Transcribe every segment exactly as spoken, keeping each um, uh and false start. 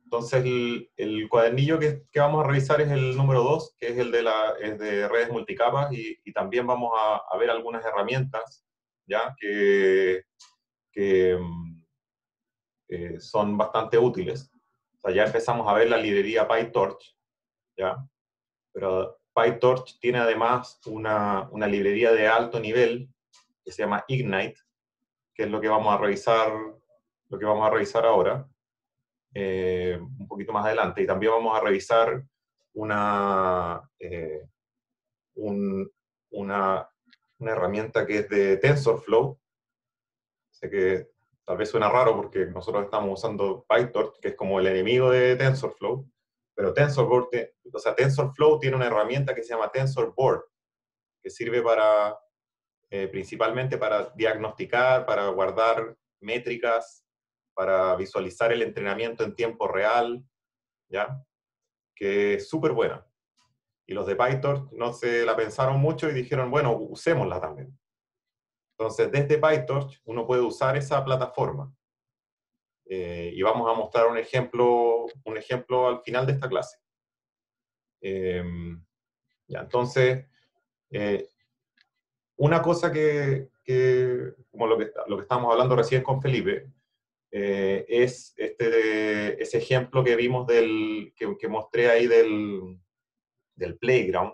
Entonces, el, el cuadernillo que, que vamos a revisar es el número dos, que es el de, la, es de redes multicapas, y, y también vamos a, a ver algunas herramientas, ¿ya? Que, que mm, eh, son bastante útiles. O sea, ya empezamos a ver la librería PyTorch, ¿ya? Pero PyTorch tiene además una, una librería de alto nivel que se llama Ignite, que es lo que vamos a revisar, lo que vamos a revisar ahora. Eh, un poquito más adelante, y también vamos a revisar una, eh, un, una, una herramienta que es de TensorFlow. Sé que tal vez suena raro porque nosotros estamos usando PyTorch, que es como el enemigo de TensorFlow, pero TensorBoard, o sea, TensorFlow tiene una herramienta que se llama TensorBoard, que sirve para, eh, principalmente para diagnosticar, para guardar métricas, para visualizar el entrenamiento en tiempo real, ¿ya? Que es súper buena. Y los de PyTorch no se la pensaron mucho y dijeron, bueno, usémosla también. Entonces, desde PyTorch uno puede usar esa plataforma. Eh, y vamos a mostrar un ejemplo, un ejemplo al final de esta clase. Eh, ya, entonces, eh, una cosa que, que, como lo que, lo que estábamos hablando recién con Felipe, eh, es este de, ese ejemplo que vimos del, que, que mostré ahí del, del playground.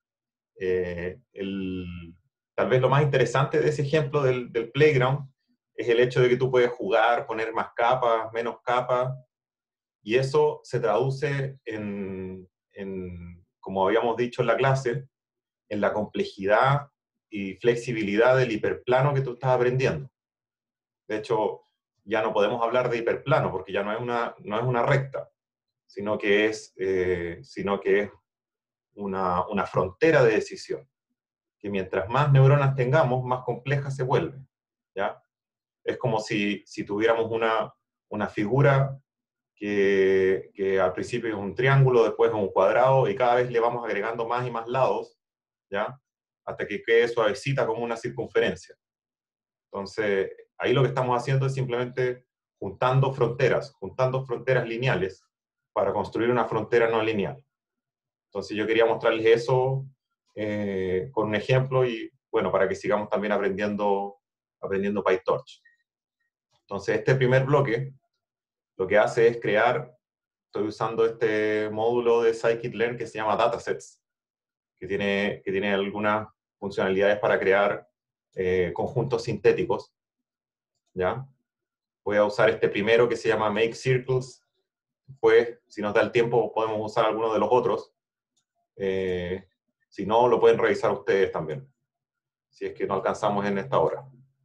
Eh, el, tal vez lo más interesante de ese ejemplo del, del playground es el hecho de que tú puedes jugar, poner más capas, menos capas, y eso se traduce en, en, como habíamos dicho en la clase, en la complejidad y flexibilidad del hiperplano que tú estás aprendiendo. De hecho, ya no podemos hablar de hiperplano porque ya no es una, no es una recta, sino que es, eh, sino que es una, una frontera de decisión, que mientras más neuronas tengamos, más compleja se vuelve, ¿ya? Es como si, si tuviéramos una, una figura que, que al principio es un triángulo, después es un cuadrado, y cada vez le vamos agregando más y más lados, ¿ya? Hasta que quede suavecita como una circunferencia. Entonces, ahí lo que estamos haciendo es simplemente juntando fronteras, juntando fronteras lineales para construir una frontera no lineal. Entonces yo quería mostrarles eso eh, con un ejemplo y, bueno, para que sigamos también aprendiendo, aprendiendo PyTorch. Entonces este primer bloque lo que hace es crear, estoy usando este módulo de scikit-learn que se llama Datasets, que tiene, que tiene algunas funcionalidades para crear eh, conjuntos sintéticos, ¿ya? Voy a usar este primero que se llama Make Circles, pues si nos da el tiempo podemos usar alguno de los otros. Eh, si no, lo pueden revisar ustedes también, si es que no alcanzamos en esta hora.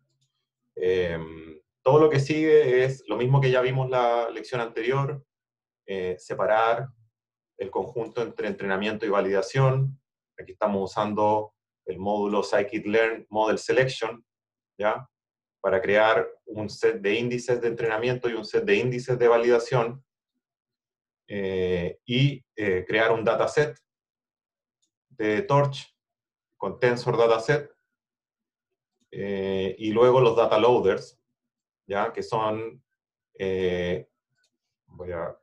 Eh, todo lo que sigue es lo mismo que ya vimos la lección anterior, eh, separar el conjunto entre entrenamiento y validación. Aquí estamos usando el módulo Scikit-learn Model Selection, ¿ya? Para crear un set de índices de entrenamiento y un set de índices de validación, eh, y eh, crear un dataset de Torch con Tensor Dataset, eh, y luego los data loaders, ¿ya? Que son, eh, voy a,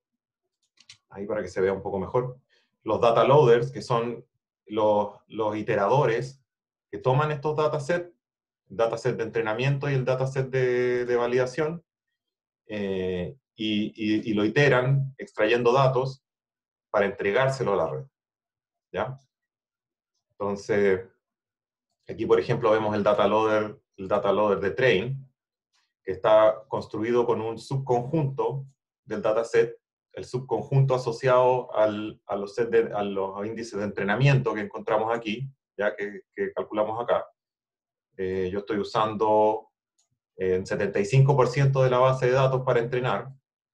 ahí para que se vea un poco mejor, los data loaders, que son los, los iteradores que toman estos datasets, el dataset de entrenamiento y el dataset de, de validación, eh, y, y, y lo iteran extrayendo datos para entregárselo a la red, ¿ya? Entonces, aquí por ejemplo vemos el data loader, el data loader de train, que está construido con un subconjunto del dataset, el subconjunto asociado al, a, los set de, a los índices de entrenamiento que encontramos aquí, ya que, que calculamos acá. Eh, yo estoy usando el setenta y cinco por ciento de la base de datos para entrenar.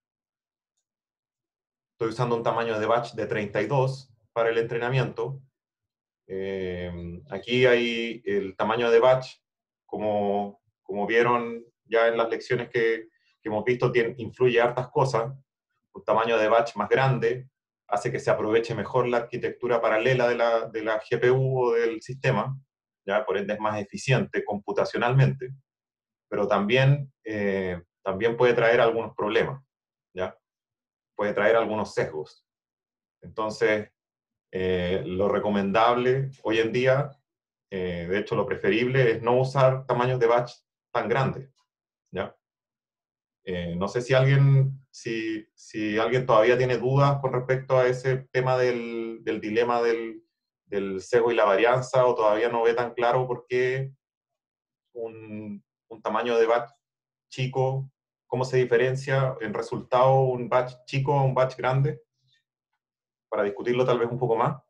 Estoy usando un tamaño de batch de treinta y dos para el entrenamiento. Eh, aquí hay el tamaño de batch, como, como vieron ya en las lecciones que, que hemos visto, tiene, influye hartas cosas. Un tamaño de batch más grande hace que se aproveche mejor la arquitectura paralela de la, de la G P U o del sistema, ¿ya? Por ende es más eficiente computacionalmente, pero también, eh, también puede traer algunos problemas, ¿ya? puede traer algunos sesgos. Entonces, eh, lo recomendable hoy en día, eh, de hecho lo preferible, es no usar tamaños de batch tan grandes, ¿ya? Eh, no sé si alguien, si, si alguien todavía tiene dudas con respecto a ese tema del, del dilema del, del sesgo y la varianza, o todavía no ve tan claro por qué un, un tamaño de batch chico, cómo se diferencia en resultado un batch chico a un batch grande, para discutirlo tal vez un poco más.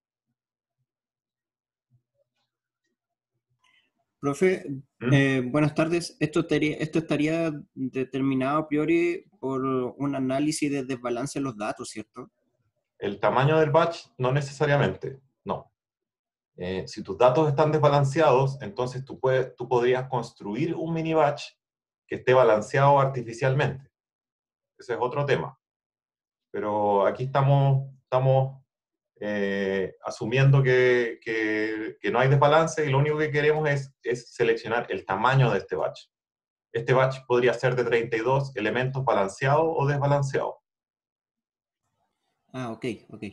Profe, ¿Mm? eh, buenas tardes. Esto estaría, esto estaría determinado a priori por un análisis de desbalance en los datos, ¿cierto? El tamaño del batch no necesariamente, no. Eh, si tus datos están desbalanceados, entonces tú, puedes, tú podrías construir un mini batch que esté balanceado artificialmente. Ese es otro tema. Pero aquí estamos, estamos eh, asumiendo que, que, que no hay desbalance y lo único que queremos es, es seleccionar el tamaño de este batch. Este batch podría ser de treinta y dos elementos balanceado o desbalanceado. Ah, ok, ok.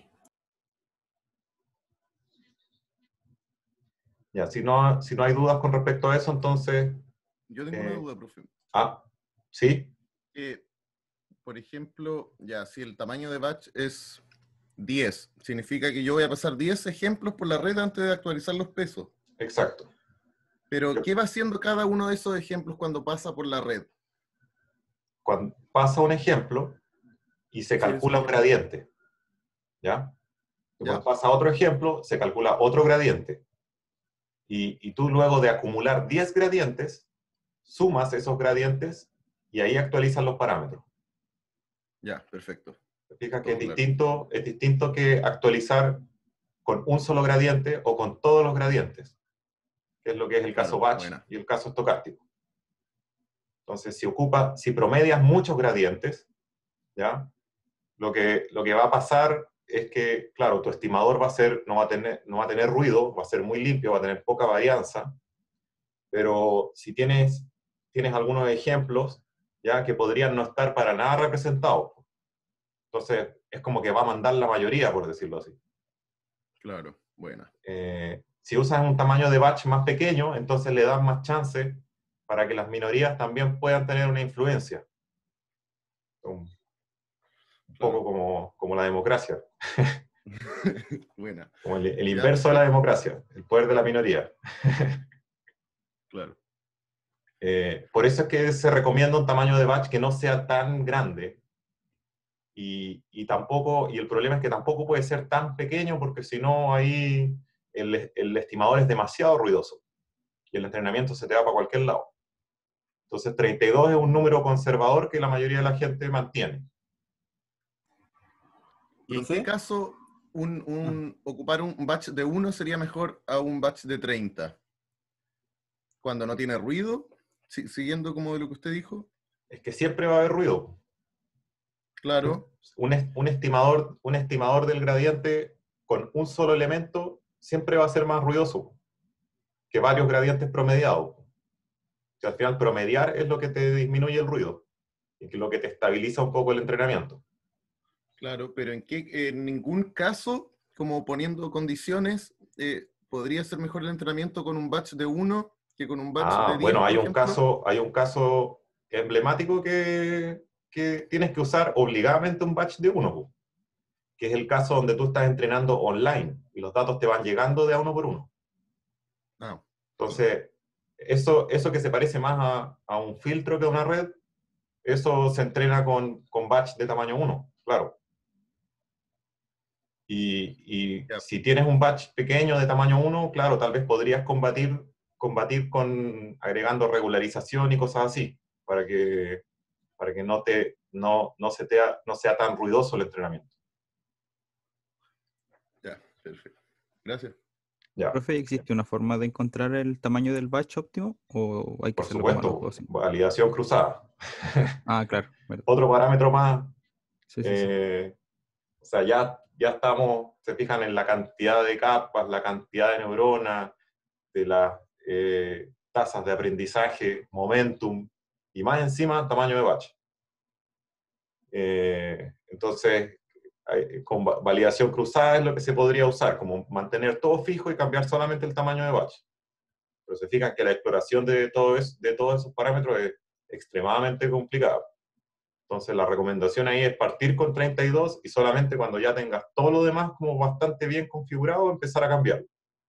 Ya, si no, si no hay dudas con respecto a eso, entonces... Yo tengo una eh, duda, profe. ah, ¿sí? Eh, por ejemplo, ya, si el tamaño de batch es diez, significa que yo voy a pasar diez ejemplos por la red antes de actualizar los pesos. Exacto. Pero, ¿qué va haciendo cada uno de esos ejemplos cuando pasa por la red? Cuando pasa un ejemplo y se Sí, eso calcula un mismo. gradiente, ¿ya? Después ¿Ya? pasa otro ejemplo, se calcula otro gradiente. Y, y tú luego de acumular diez gradientes, sumas esos gradientes y ahí actualizas los parámetros. Ya, perfecto. Significa que es Todo claro. distinto, es distinto que actualizar con un solo gradiente o con todos los gradientes, que es lo que es el Claro, caso batch buena. y el caso estocástico. Entonces, si ocupa, si promedias muchos gradientes, ¿ya? Lo que, lo que va a pasar es que, claro, tu estimador va a ser, no va a tener, no va a tener ruido, va a ser muy limpio, va a tener poca varianza, pero si tienes, tienes algunos ejemplos, ya que podrían no estar para nada representados. Entonces, es como que va a mandar la mayoría, por decirlo así. Claro, buena. Eh, si usas un tamaño de batch más pequeño, entonces le das más chance para que las minorías también puedan tener una influencia. Un, un Claro. poco como, como la democracia. Buena. Como el, el Ya, inverso de la perfecto. democracia, el poder de la minoría. Claro. Eh, por eso es que se recomienda un tamaño de batch que no sea tan grande. Y, y tampoco, y el problema es que tampoco puede ser tan pequeño porque si no ahí el, el estimador es demasiado ruidoso y el entrenamiento se te va para cualquier lado. Entonces treinta y dos es un número conservador que la mayoría de la gente mantiene. ¿Y en qué ¿Profe? caso un, Ah, un, ocupar un batch de uno sería mejor a un batch de treinta? Cuando no tiene ruido, si- siguiendo como de lo que usted dijo. Es que siempre va a haber ruido. Claro, Un, es- un estimador, un estimador del gradiente con un solo elemento siempre va a ser más ruidoso que varios gradientes promediados. Que al final promediar es lo que te disminuye el ruido y que lo que te estabiliza un poco el entrenamiento. claro, pero en qué, en ningún caso, como poniendo condiciones, eh, podría ser mejor el entrenamiento con un batch de uno que con un batch Ah, de diez, bueno, por hay un ejemplo. caso, hay un caso emblemático que, que tienes que usar obligadamente un batch de uno, que es el caso donde tú estás entrenando online y los datos te van llegando de a uno por uno. Ah, bueno, Entonces, eso, eso que se parece más a, a un filtro que a una red, eso se entrena con, con batch de tamaño uno, claro. Y, y ya, si tienes un batch pequeño de tamaño uno, claro, tal vez podrías combatir, combatir con agregando regularización y cosas así, para que, para que no, te, no, no, se te, no sea tan ruidoso el entrenamiento. ya, perfecto. Gracias. Ya, Profe, ¿existe una forma de encontrar el tamaño del batch óptimo o hay que por hacerlo como a los supuesto, dos? validación cruzada. Ah, claro, verdad. Otro parámetro más, Sí, sí, sí. eh, o sea, ya, ya estamos, se fijan en la cantidad de capas, la cantidad de neuronas, de las eh, tasas de aprendizaje, momentum, y más encima tamaño de batch. Eh, Entonces, hay- con va- validación cruzada es lo que se podría usar, como mantener todo fijo y cambiar solamente el tamaño de batch. Pero se fijan que la exploración de, todo es, de todos esos parámetros es extremadamente complicada. Entonces, la recomendación ahí es partir con treinta y dos y solamente cuando ya tengas todo lo demás como bastante bien configurado, empezar a cambiarlo.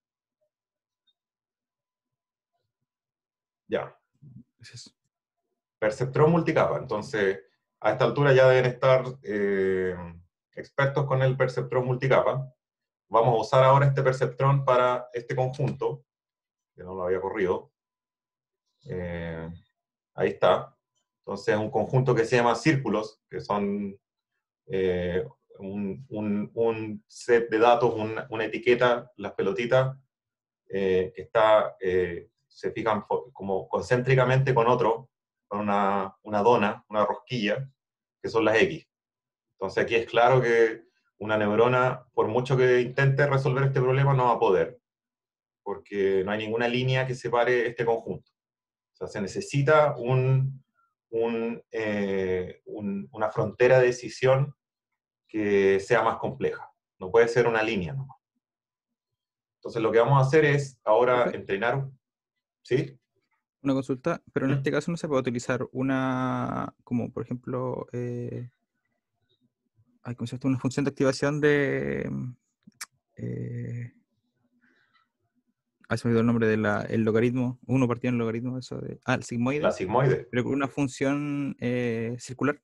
Ya. Gracias. Perceptrón multicapa. Entonces, a esta altura ya deben estar eh, expertos con el perceptrón multicapa. Vamos a usar ahora este perceptrón para este conjunto, que no lo había corrido. Eh, ahí está. Entonces, es un conjunto que se llama círculos, que son eh, un, un, un set de datos, una, una etiqueta, las pelotitas, eh, que está, eh, se fijan como concéntricamente con otro, con una, una dona, una rosquilla, que son las X. Entonces aquí es claro que una neurona, por mucho que intente resolver este problema, no va a poder, porque no hay ninguna línea que separe este conjunto. O sea, se necesita un, un, eh, un, una frontera de decisión que sea más compleja. No puede ser una línea nomás. Entonces lo que vamos a hacer es ahora Profe, entrenar, ¿sí? una consulta, pero en ¿Mm? este caso no se puede utilizar una, como por ejemplo, eh, hay ¿cómo se llama? Una función de activación de, eh, ah, se me olvidó el nombre del logaritmo, uno partido en el logaritmo, eso de, ah, el La sigmoide, sigmoide. pero con una función eh, circular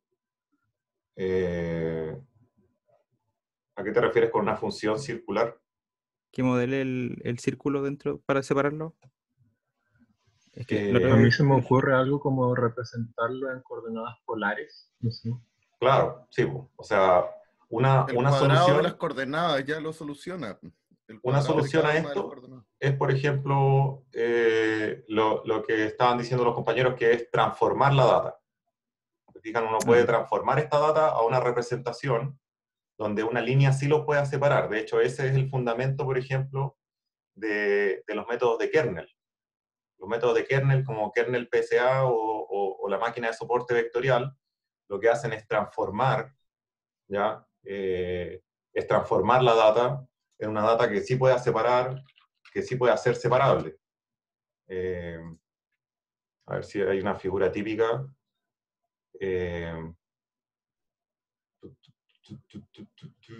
Eh, ¿a qué te refieres con una función circular? que modele el, el círculo dentro para separarlo. Es que lo A mí Eh, se me ocurre algo como representarlo en coordenadas polares. No sé. claro, sí, po. O sea, una, El una cuadrado de las solución, coordenadas ya lo soluciona. El una cuadrado de solución cada a una de las esto coordenadas. es, por ejemplo, eh, lo, lo que estaban diciendo los compañeros, que es transformar la data. Se fijan, uno Ah, puede ya. transformar esta data a una representación donde una línea sí lo pueda separar. De hecho, ese es el fundamento, por ejemplo, de, de los métodos de kernel. Los métodos de kernel, como kernel P S A o, o, o la máquina de soporte vectorial, lo que hacen es transformar, ¿ya? Eh, es transformar la data en una data que sí pueda separar, que sí pueda ser separable. Eh, a ver si hay una figura típica. Eh, tu, tu, tu, tu, tu, tu.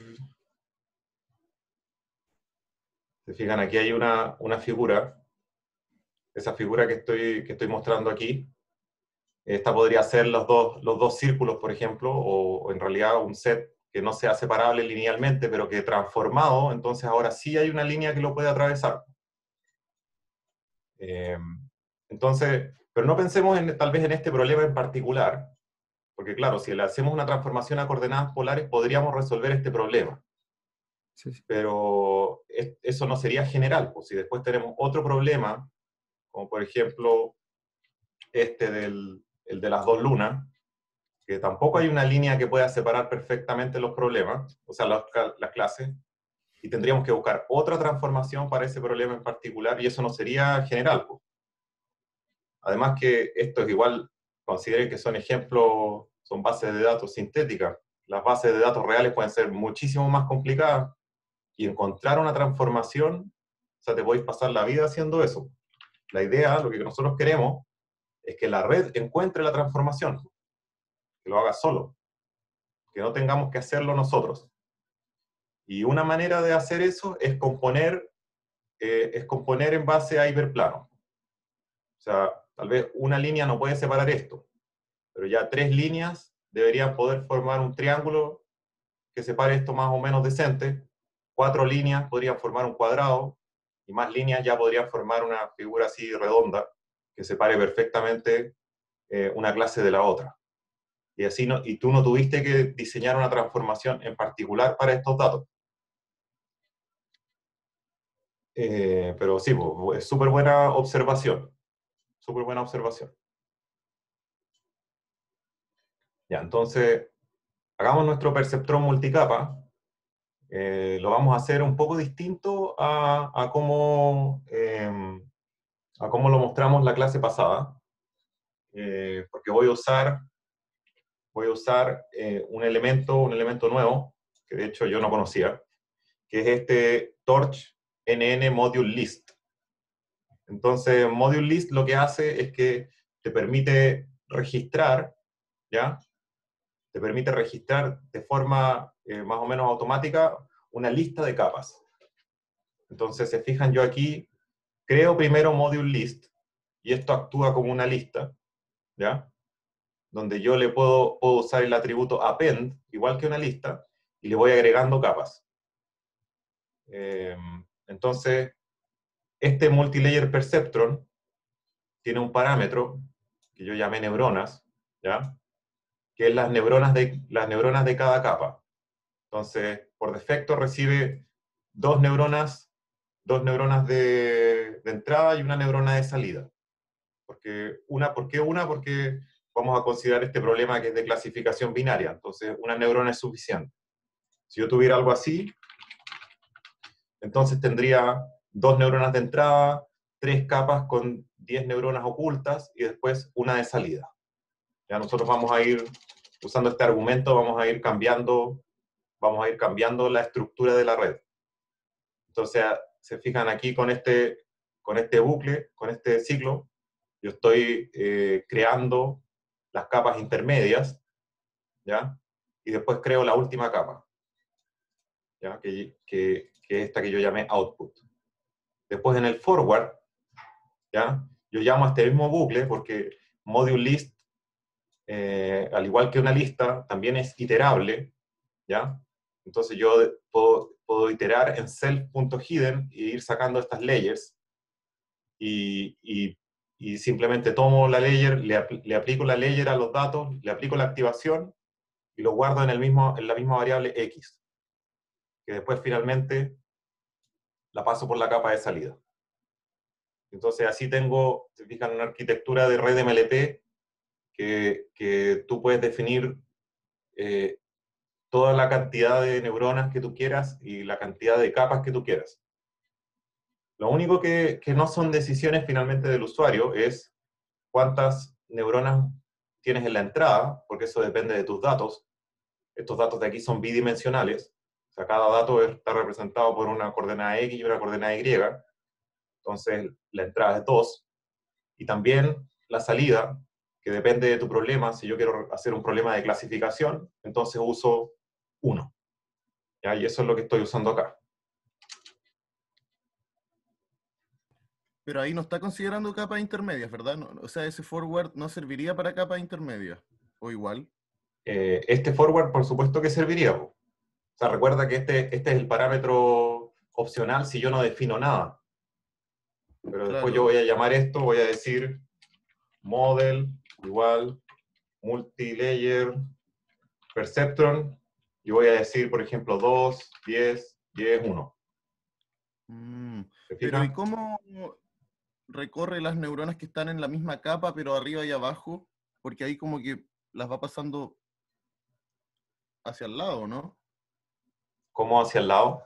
Se fijan, aquí hay una, una figura, esa figura que estoy, que estoy mostrando aquí. Esta podría ser los dos, los dos círculos, por ejemplo, o, o en realidad un set que no sea separable linealmente, pero que transformado, entonces ahora sí hay una línea que lo puede atravesar. Eh, entonces, pero no pensemos en, tal vez en este problema en particular, porque claro, si le hacemos una transformación a coordenadas polares, podríamos resolver este problema. Sí, sí. Pero es, eso no sería general, pues si después tenemos otro problema, como por ejemplo este del el de las dos lunas, que tampoco hay una línea que pueda separar perfectamente los problemas, o sea, las, las clases, y tendríamos que buscar otra transformación para ese problema en particular, y eso no sería general, pues. Además que esto es igual, consideren que son ejemplos, son bases de datos sintéticas. Las bases de datos reales pueden ser muchísimo más complicadas, y encontrar una transformación, o sea, te podéis pasar la vida haciendo eso. La idea, lo que nosotros queremos, es que la red encuentre la transformación, que lo haga solo, que no tengamos que hacerlo nosotros. Y una manera de hacer eso es componer, eh, es componer en base a hiperplano. O sea, tal vez una línea no puede separar esto, pero ya tres líneas deberían poder formar un triángulo que separe esto más o menos decente. Cuatro líneas podrían formar un cuadrado, y más líneas ya podrían formar una figura así redonda que separe perfectamente eh, una clase de la otra. Y, así no, y tú no tuviste que diseñar una transformación en particular para estos datos. Eh, pero sí, pues, es súper buena observación. Súper buena observación. Ya, entonces, hagamos nuestro perceptrón multicapa. Eh, lo vamos a hacer un poco distinto a, a, cómo, eh, a cómo lo mostramos la clase pasada. Eh, porque voy a usar, voy a usar eh, un elemento, un elemento nuevo, que de hecho yo no conocía, que es este Torch N N Module List. Entonces, Module List lo que hace es que te permite registrar, ¿ya? Te permite registrar de forma eh, más o menos automática una lista de capas. Entonces, se fijan, yo aquí creo primero Module List, y esto actúa como una lista, ¿ya? Donde yo le puedo, puedo usar el atributo append, igual que una lista, y le voy agregando capas. Eh, entonces, este multilayer perceptron tiene un parámetro que yo llamé neuronas, ¿ya? Que es las neuronas de, las neuronas de cada capa. Entonces, por defecto recibe dos neuronas, dos neuronas de, de entrada y una neurona de salida. Porque una, ¿por qué una? Porque vamos a considerar este problema que es de clasificación binaria. Entonces, una neurona es suficiente. Si yo tuviera algo así, entonces tendría dos neuronas de entrada, tres capas con diez neuronas ocultas y después una de salida. Ya nosotros vamos a ir, usando este argumento, vamos a ir cambiando, vamos a ir cambiando la estructura de la red. Entonces, se fijan aquí con este, con este bucle, con este ciclo, yo estoy eh, creando las capas intermedias, ¿ya? Y después creo la última capa, ¿ya? Que, que, que es esta que yo llamé output. Después en el forward, ¿ya? Yo llamo a este mismo bucle porque module list, eh, al igual que una lista, también es iterable, ¿ya? Entonces yo puedo, puedo iterar en self.hidden y ir sacando estas layers y, y, y simplemente tomo la layer, le, apl le aplico la layer a los datos, le aplico la activación y lo guardo en, el mismo, en la misma variable X, que después finalmente la paso por la capa de salida. Entonces así tengo, se fijan, una arquitectura de red M L P que, que tú puedes definir eh, toda la cantidad de neuronas que tú quieras y la cantidad de capas que tú quieras. Lo único que, que no son decisiones finalmente del usuario es cuántas neuronas tienes en la entrada, porque eso depende de tus datos. Estos datos de aquí son bidimensionales. O sea, cada dato está representado por una coordenada X y una coordenada Y. Entonces, la entrada es dos. Y también la salida, que depende de tu problema. Si yo quiero hacer un problema de clasificación, entonces uso uno. ¿Ya? Y eso es lo que estoy usando acá. Pero ahí no está considerando capas intermedias, ¿verdad? No, o sea, ese forward no serviría para capas intermedias. ¿O igual? Eh, este forward, por supuesto que serviría. O sea, recuerda que este, este es el parámetro opcional si yo no defino nada. Pero después Claro. yo voy a llamar esto, voy a decir model igual multilayer perceptron, y voy a decir, por ejemplo, dos, diez, diez, uno. Mm, ¿Se pero ¿y fijan? cómo recorre las neuronas que están en la misma capa, pero arriba y abajo? Porque ahí como que las va pasando hacia el lado, ¿no? ¿Cómo hacia el lado?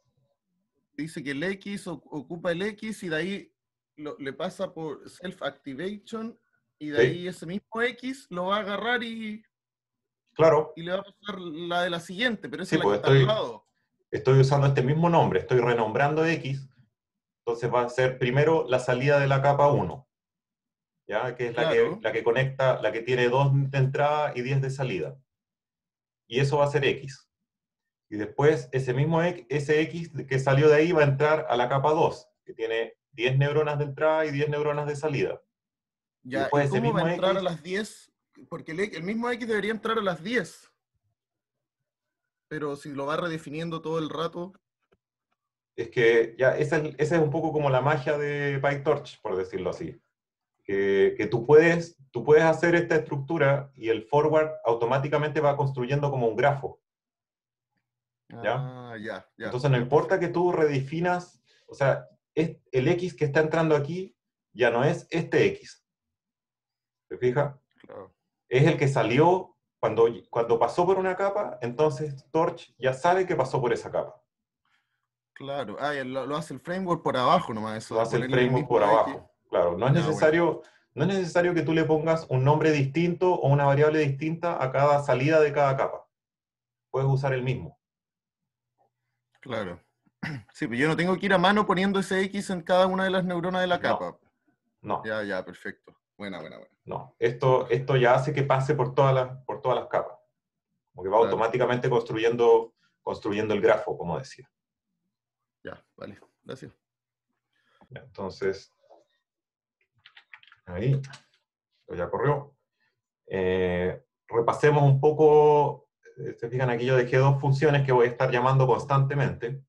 Dice que el X o- ocupa el X y de ahí lo- le pasa por self-activation y de Sí. ahí ese mismo X lo va a agarrar y, Claro. y le va a pasar la de la siguiente, pero esa Sí, es la que pues está al estoy, lado. estoy usando este mismo nombre, estoy renombrando X, entonces va a ser primero la salida de la capa uno, ¿ya? Que es la que, Claro. la que conecta, la que tiene dos de entrada y diez de salida. Y eso va a ser X. Y después ese mismo X, ese X que salió de ahí va a entrar a la capa dos, que tiene diez neuronas de entrada y diez neuronas de salida. Y Ya, ¿y después ese cómo va a mismo entrar a X, las diez? Porque el, el mismo X debería entrar a las diez. Pero si lo va redefiniendo todo el rato. es que ya esa es, esa es un poco como la magia de PyTorch, por decirlo así. Que, que tú, puedes, tú puedes hacer esta estructura y el forward automáticamente va construyendo como un grafo. ¿Ya? Ah, ya, ya. Entonces no ya, importa perfecto. que tú redefinas, o sea, es, el X que está entrando aquí ya no es este X. ¿Te fijas? Claro. Es el que salió cuando, cuando pasó por una capa, entonces Torch ya sabe que pasó por esa capa. Claro. Ah, ya, lo, lo hace el framework por abajo nomás, eso Lo de hace el ponerle el framework por mismo X. abajo. Claro, no es Ya, bueno. necesario, No es necesario que tú le pongas un nombre distinto o una variable distinta a cada salida de cada capa. Puedes usar el mismo. Claro. Sí, pero yo no tengo que ir a mano poniendo ese X en cada una de las neuronas de la capa. No, no, Ya, ya, perfecto. Buena, buena, buena. no. Esto, esto ya hace que pase por todas las, por todas las capas. Como que va Claro. automáticamente construyendo, construyendo el grafo, como decía. Ya, vale. Gracias. Ya, entonces, ahí, esto ya corrió. Eh, repasemos un poco, eh, se fijan aquí yo dejé dos funciones que voy a estar llamando constantemente.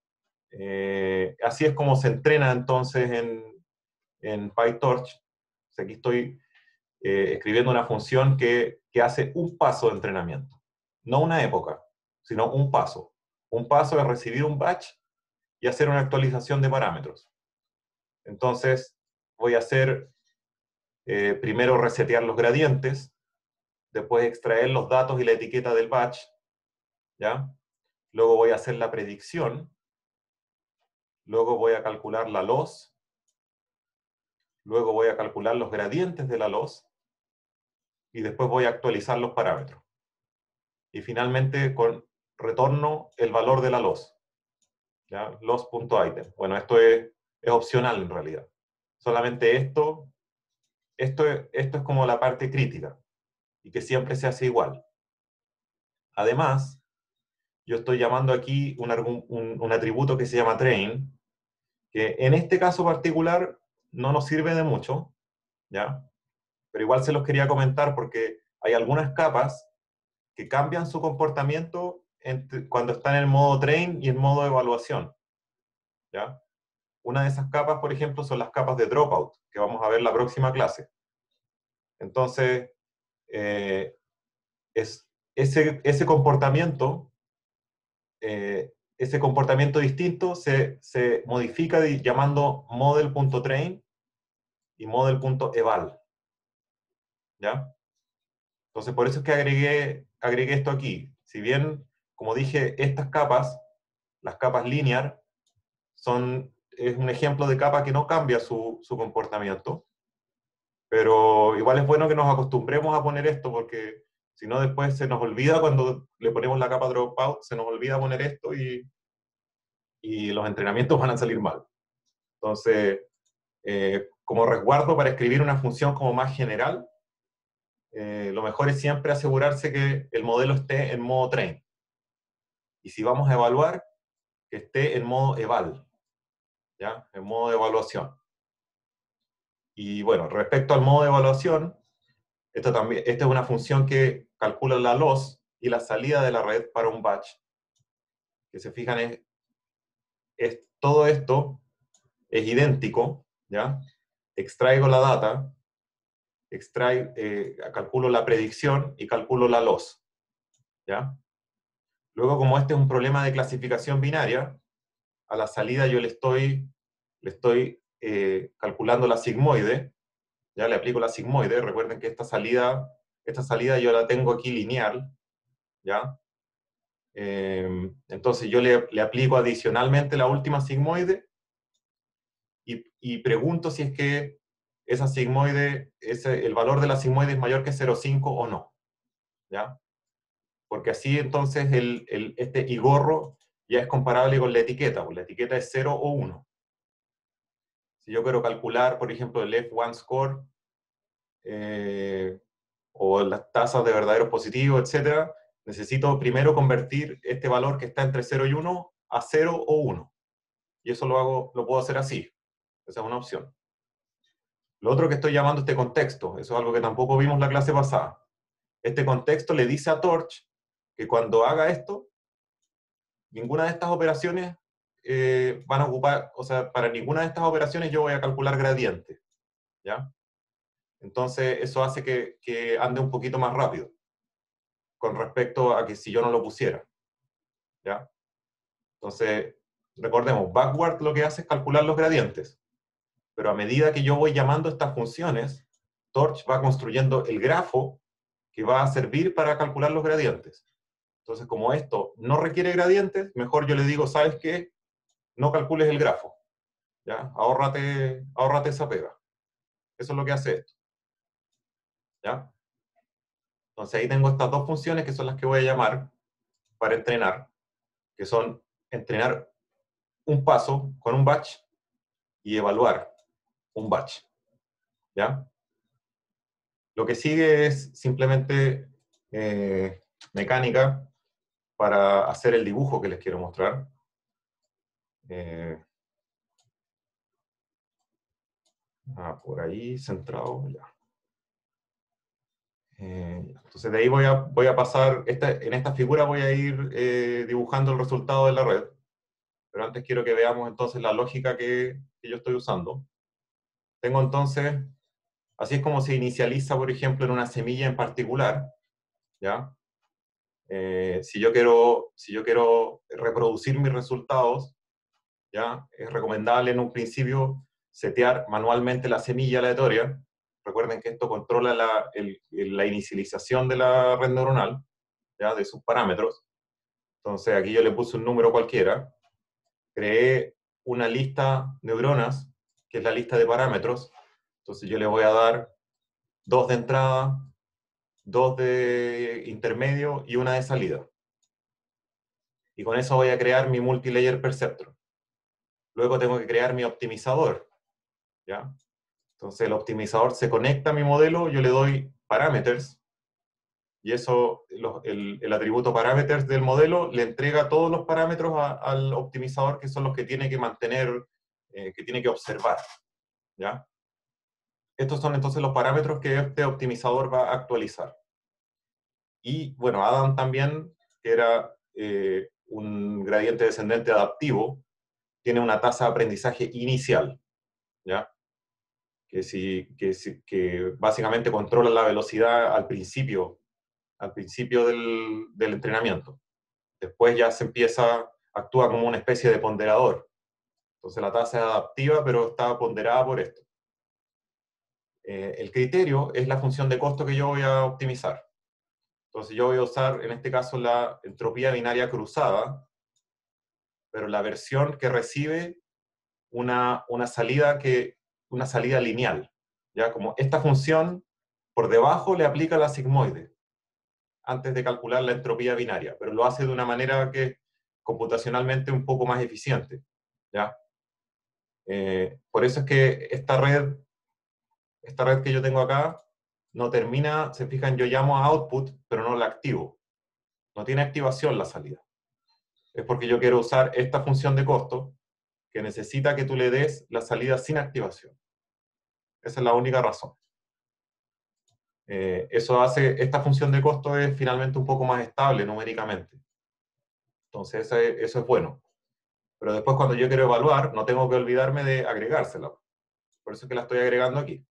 Eh, así es como se entrena entonces en, en PyTorch. O sea, aquí estoy eh, escribiendo una función que, que hace un paso de entrenamiento. No una época, sino un paso. Un paso es recibir un batch y hacer una actualización de parámetros. Entonces, voy a hacer eh, primero resetear los gradientes, después extraer los datos y la etiqueta del batch, ¿ya? Luego voy a hacer la predicción, luego voy a calcular la loss, luego voy a calcular los gradientes de la loss, y después voy a actualizar los parámetros. Y finalmente con, retorno el valor de la loss, ¿ya? Loss.item. Bueno, esto es, es opcional en realidad. Solamente esto, esto, esto es como la parte crítica, y que siempre se hace igual. Además, yo estoy llamando aquí un, un, un atributo que se llama train, que en este caso particular no nos sirve de mucho, ¿ya? Pero igual se los quería comentar porque hay algunas capas que cambian su comportamiento entre, cuando están en el modo train y en modo evaluación, ¿ya? Una de esas capas, por ejemplo, son las capas de dropout, que vamos a ver la próxima clase. Entonces, eh, es, ese, ese comportamiento, eh, ese comportamiento distinto se, se modifica de, llamando model.train y model.eval, ¿ya? Entonces, por eso es que agregué, agregué esto aquí. Si bien, como dije, estas capas, las capas linear, son, es un ejemplo de capa que no cambia su, su comportamiento, pero igual es bueno que nos acostumbremos a poner esto, porque si no después se nos olvida cuando le ponemos la capa dropout, se nos olvida poner esto y, y los entrenamientos van a salir mal. Entonces, eh, como resguardo para escribir una función como más general, eh, lo mejor es siempre asegurarse que el modelo esté en modo train. Y si vamos a evaluar, que esté en modo eval, ¿ya? En modo de evaluación. Y bueno, respecto al modo de evaluación, esto también, esta es una función que calcula la loss y la salida de la red para un batch. Que se fijan, es, es todo esto es idéntico, ¿ya? Extraigo la data, extraigo, eh, calculo la predicción y calculo la loss, ¿ya? Luego, como este es un problema de clasificación binaria, a la salida yo le estoy, le estoy eh, calculando la sigmoide, ya le aplico la sigmoide. Recuerden que esta salida, esta salida yo la tengo aquí lineal, ¿ya? Eh, entonces yo le, le aplico adicionalmente la última sigmoide y, y pregunto si es que esa sigmoide, ese, el valor de la sigmoide es mayor que cero coma cinco o no, ¿ya? Porque así entonces el, el, este igorro ya es comparable con la etiqueta, pues la etiqueta es cero o uno. Si yo quiero calcular, por ejemplo, el F uno score, eh, o las tasas de verdaderos positivos, etcétera, necesito primero convertir este valor que está entre cero y uno a cero o uno. Y eso lo, hago, lo puedo hacer así. Esa es una opción. Lo otro que estoy llamando este contexto, eso es algo que tampoco vimos la clase pasada. Este contexto le dice a Torch que cuando haga esto, ninguna de estas operaciones eh, van a ocupar, o sea, para ninguna de estas operaciones yo voy a calcular gradiente, ¿ya? Entonces eso hace que, que ande un poquito más rápido con respecto a que si yo no lo pusiera, ¿ya? Entonces, recordemos, backward lo que hace es calcular los gradientes, pero a medida que yo voy llamando estas funciones, Torch va construyendo el grafo que va a servir para calcular los gradientes. Entonces, como esto no requiere gradientes, mejor yo le digo, ¿sabes qué? No calcules el grafo, ¿ya? Ahórrate, ahórrate esa pega. Eso es lo que hace esto. ¿Ya? Entonces ahí tengo estas dos funciones que son las que voy a llamar para entrenar, que son entrenar un paso con un batch y evaluar un batch. ¿Ya? Lo que sigue es simplemente eh, mecánica para hacer el dibujo que les quiero mostrar. Eh, ah, por ahí, centrado, ya. Eh, entonces de ahí voy a, voy a pasar, esta, en esta figura voy a ir eh, dibujando el resultado de la red, pero antes quiero que veamos entonces la lógica que, que yo estoy usando. Tengo entonces, así es como se inicializa, por ejemplo, en una semilla en particular, ¿ya? Eh, si, yo quiero, si yo quiero reproducir mis resultados, ¿ya? Es recomendable en un principio setear manualmente la semilla aleatoria. Recuerden que esto controla la, el, la inicialización de la red neuronal, ¿ya? De sus parámetros. Entonces aquí yo le puse un número cualquiera, creé una lista neuronas, que es la lista de parámetros. Entonces yo le voy a dar dos de entrada, dos de intermedio y una de salida. Y con eso voy a crear mi multilayer perceptron. Luego tengo que crear mi optimizador, ¿ya? Entonces el optimizador se conecta a mi modelo, yo le doy parameters, y eso, el, el atributo parameters del modelo le entrega todos los parámetros a, al optimizador, que son los que tiene que mantener, eh, que tiene que observar, ¿ya? Estos son entonces los parámetros que este optimizador va a actualizar. Y bueno, Adam también, que era eh, un gradiente descendente adaptivo, tiene una tasa de aprendizaje inicial, ¿ya? Que, si, que, si, que básicamente controla la velocidad al principio, al principio del, del entrenamiento. Después ya se empieza, actúa como una especie de ponderador. Entonces la tasa es adaptiva, pero está ponderada por esto. Eh, el criterio es la función de costo que yo voy a optimizar. Entonces yo voy a usar, en este caso, la entropía binaria cruzada, pero la versión que recibe una, una, salida, que, una salida lineal. ¿Ya? Como esta función, por debajo le aplica la sigmoide, antes de calcular la entropía binaria, pero lo hace de una manera que es computacionalmente un poco más eficiente. ¿Ya? Eh, por eso es que esta red, esta red que yo tengo acá, no termina, se fijan, yo llamo a output, pero no la activo. No tiene activación la salida. Es porque yo quiero usar esta función de costo, que necesita que tú le des la salida sin activación. Esa es la única razón. Eh, eso hace, esta función de costo es finalmente un poco más estable numéricamente. Entonces eso es, eso es bueno. Pero después cuando yo quiero evaluar, no tengo que olvidarme de agregársela. Por eso es que la estoy agregando aquí.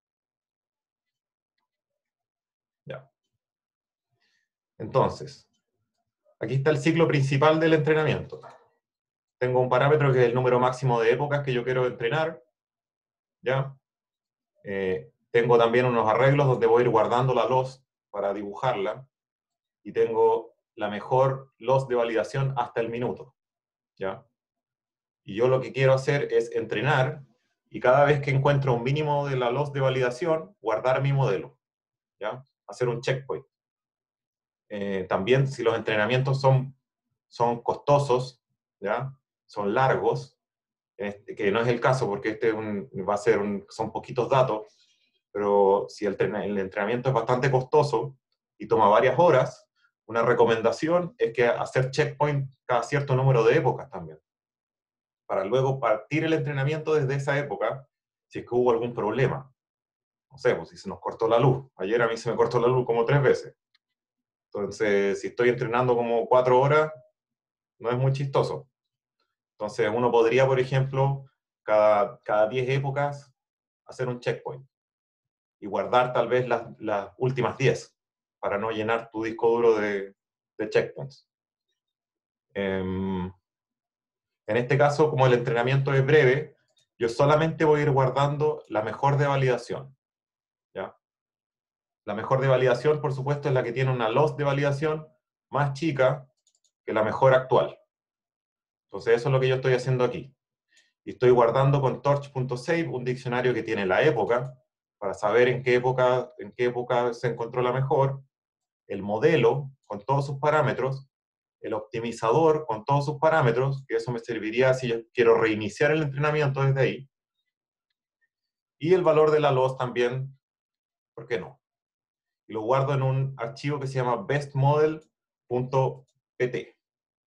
Ya. Entonces, aquí está el ciclo principal del entrenamiento. Tengo un parámetro que es el número máximo de épocas que yo quiero entrenar. ¿Ya? Eh, tengo también unos arreglos donde voy a ir guardando la loss para dibujarla. Y tengo la mejor loss de validación hasta el minuto. ¿Ya? Y yo lo que quiero hacer es entrenar, y cada vez que encuentro un mínimo de la loss de validación, guardar mi modelo. ¿Ya? Hacer un checkpoint. Eh, también, si los entrenamientos son, son costosos, ¿ya? Son largos, este, que no es el caso porque este un, va a ser un, son poquitos datos, pero si el, el entrenamiento es bastante costoso y toma varias horas, una recomendación es que hacer checkpoint cada cierto número de épocas también, para luego partir el entrenamiento desde esa época si es que hubo algún problema. No sé, pues si se nos cortó la luz. Ayer a mí se me cortó la luz como tres veces. Entonces, si estoy entrenando como cuatro horas, no es muy chistoso. Entonces, uno podría, por ejemplo, cada, cada diez épocas, hacer un checkpoint y guardar tal vez las, las últimas diez para no llenar tu disco duro de, de checkpoints. Um, en este caso, como el entrenamiento es breve, yo solamente voy a ir guardando la mejor de validación. ¿Ya? La mejor de validación, por supuesto, es la que tiene una loss de validación más chica que la mejor actual. Entonces eso es lo que yo estoy haciendo aquí. Y estoy guardando con torch punto save un diccionario que tiene la época, para saber en qué época, en qué época se encontró la mejor, el modelo con todos sus parámetros, el optimizador con todos sus parámetros, que eso me serviría si yo quiero reiniciar el entrenamiento desde ahí, y el valor de la loss también, ¿por qué no? Y lo guardo en un archivo que se llama bestmodel punto p t.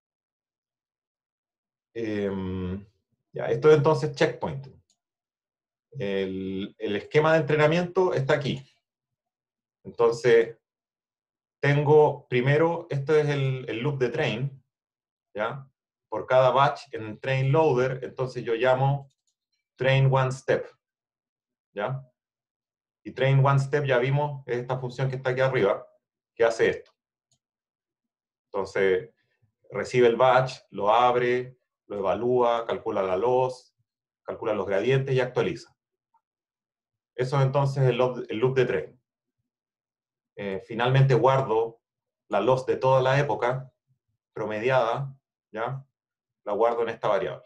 Eh, ya, esto es entonces checkpoint. El, el esquema de entrenamiento está aquí. Entonces, tengo primero, esto es el, el loop de train, ¿ya? Por cada batch en train loader, entonces yo llamo train one step, ¿ya? Y train one step ya vimos, es esta función que está aquí arriba, que hace esto. Entonces, recibe el batch, lo abre, lo evalúa, calcula la loss, calcula los gradientes y actualiza. Eso es entonces el loop, el loop de train. Eh, finalmente guardo la loss de toda la época, promediada, ¿ya? La guardo en esta variable.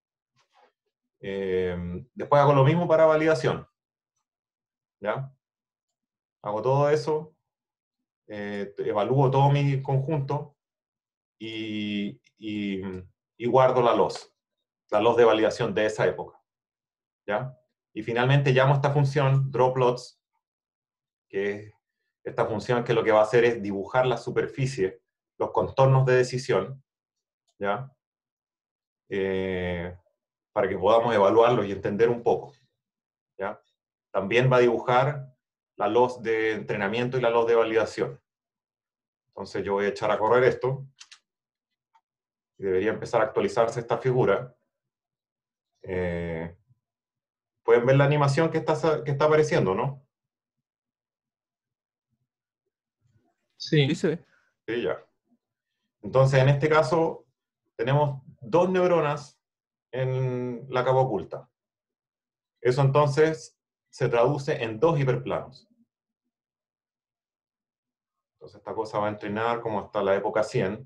Eh, después hago lo mismo para validación, ¿ya? Hago todo eso, eh, evalúo todo mi conjunto y, y, y guardo la loss, la loss de validación de esa época, ¿ya? Y finalmente llamo a esta función drawPlots, que es esta función que lo que va a hacer es dibujar la superficie, los contornos de decisión, ¿ya? Eh, para que podamos evaluarlos y entender un poco, ¿ya? También va a dibujar la loss de entrenamiento y la loss de validación. Entonces yo voy a echar a correr esto, y debería empezar a actualizarse esta figura. Eh, Pueden ver la animación que está, que está apareciendo, ¿no? Sí. Sí se ve. Sí, ya. Entonces, en este caso, tenemos dos neuronas en la capa oculta. Eso entonces se traduce en dos hiperplanos. Entonces, esta cosa va a entrenar como hasta la época cien.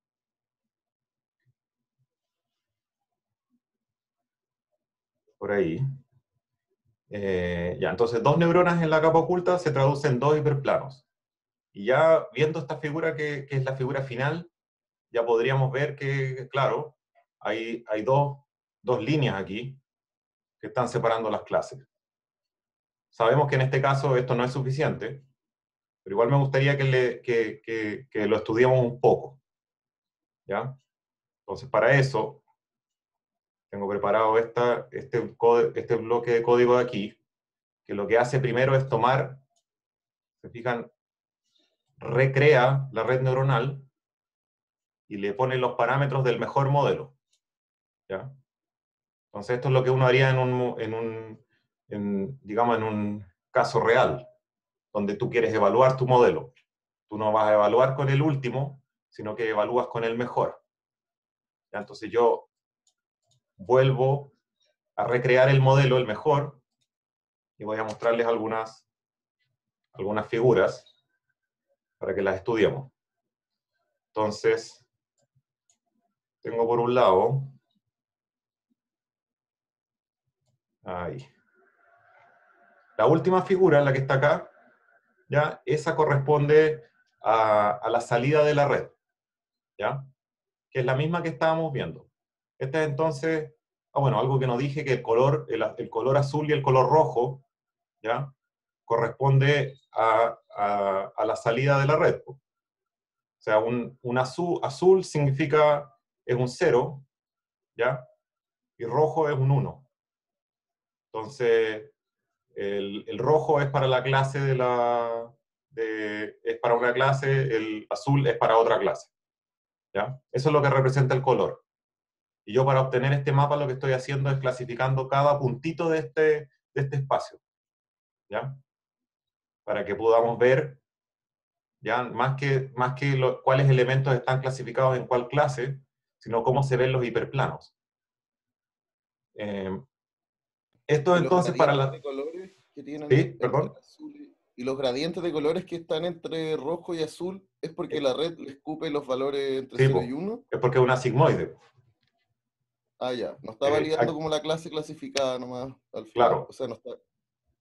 Por ahí. Eh, ya, entonces, dos neuronas en la capa oculta se traducen en dos hiperplanos. Y ya viendo esta figura, que, que es la figura final, ya podríamos ver que, claro, hay, hay dos, dos líneas aquí que están separando las clases. Sabemos que en este caso esto no es suficiente, pero igual me gustaría que, le, que, que, que lo estudiemos un poco, ¿ya? Entonces, para eso, tengo preparado esta, este, code, este bloque de código de aquí, que lo que hace primero es tomar, se fijan, recrea la red neuronal y le pone los parámetros del mejor modelo, ¿ya? Entonces, esto es lo que uno haría en un, en un en, digamos, en un caso real, donde tú quieres evaluar tu modelo. Tú no vas a evaluar con el último, sino que evalúas con el mejor. ¿Ya? Entonces yo vuelvo a recrear el modelo, el mejor, y voy a mostrarles algunas, algunas figuras para que las estudiemos. Entonces, tengo por un lado, ahí, la última figura, la que está acá, ¿ya? Esa corresponde a, a la salida de la red, ¿ya? Que es la misma que estábamos viendo. Esta es entonces, ah, bueno, algo que no dije, que el color, el, el color azul y el color rojo, ¿ya? Corresponde a, a, a la salida de la red. O sea, un, un azul, azul significa, es un cero, ¿ya? Y rojo es un uno. Entonces, el, el rojo es para la clase de la... De, es para una clase, el azul es para otra clase, ¿ya? Eso es lo que representa el color. Y yo, para obtener este mapa, lo que estoy haciendo es clasificando cada puntito de este, de este espacio, ¿ya? Para que podamos ver, ya, más que, más que lo, cuáles elementos están clasificados en cuál clase, sino cómo se ven los hiperplanos. Eh, esto Y los entonces para gradientes la... de colores que tienen Sí, entre perdón. azul y, y los gradientes de colores que están entre rojo y azul es porque la red le escupe los valores entre Sí, cero po. y uno. Es porque es una sigmoide. Ah, ya. No está Eh, validando hay- como la clase clasificada nomás al final. claro, O sea, no está.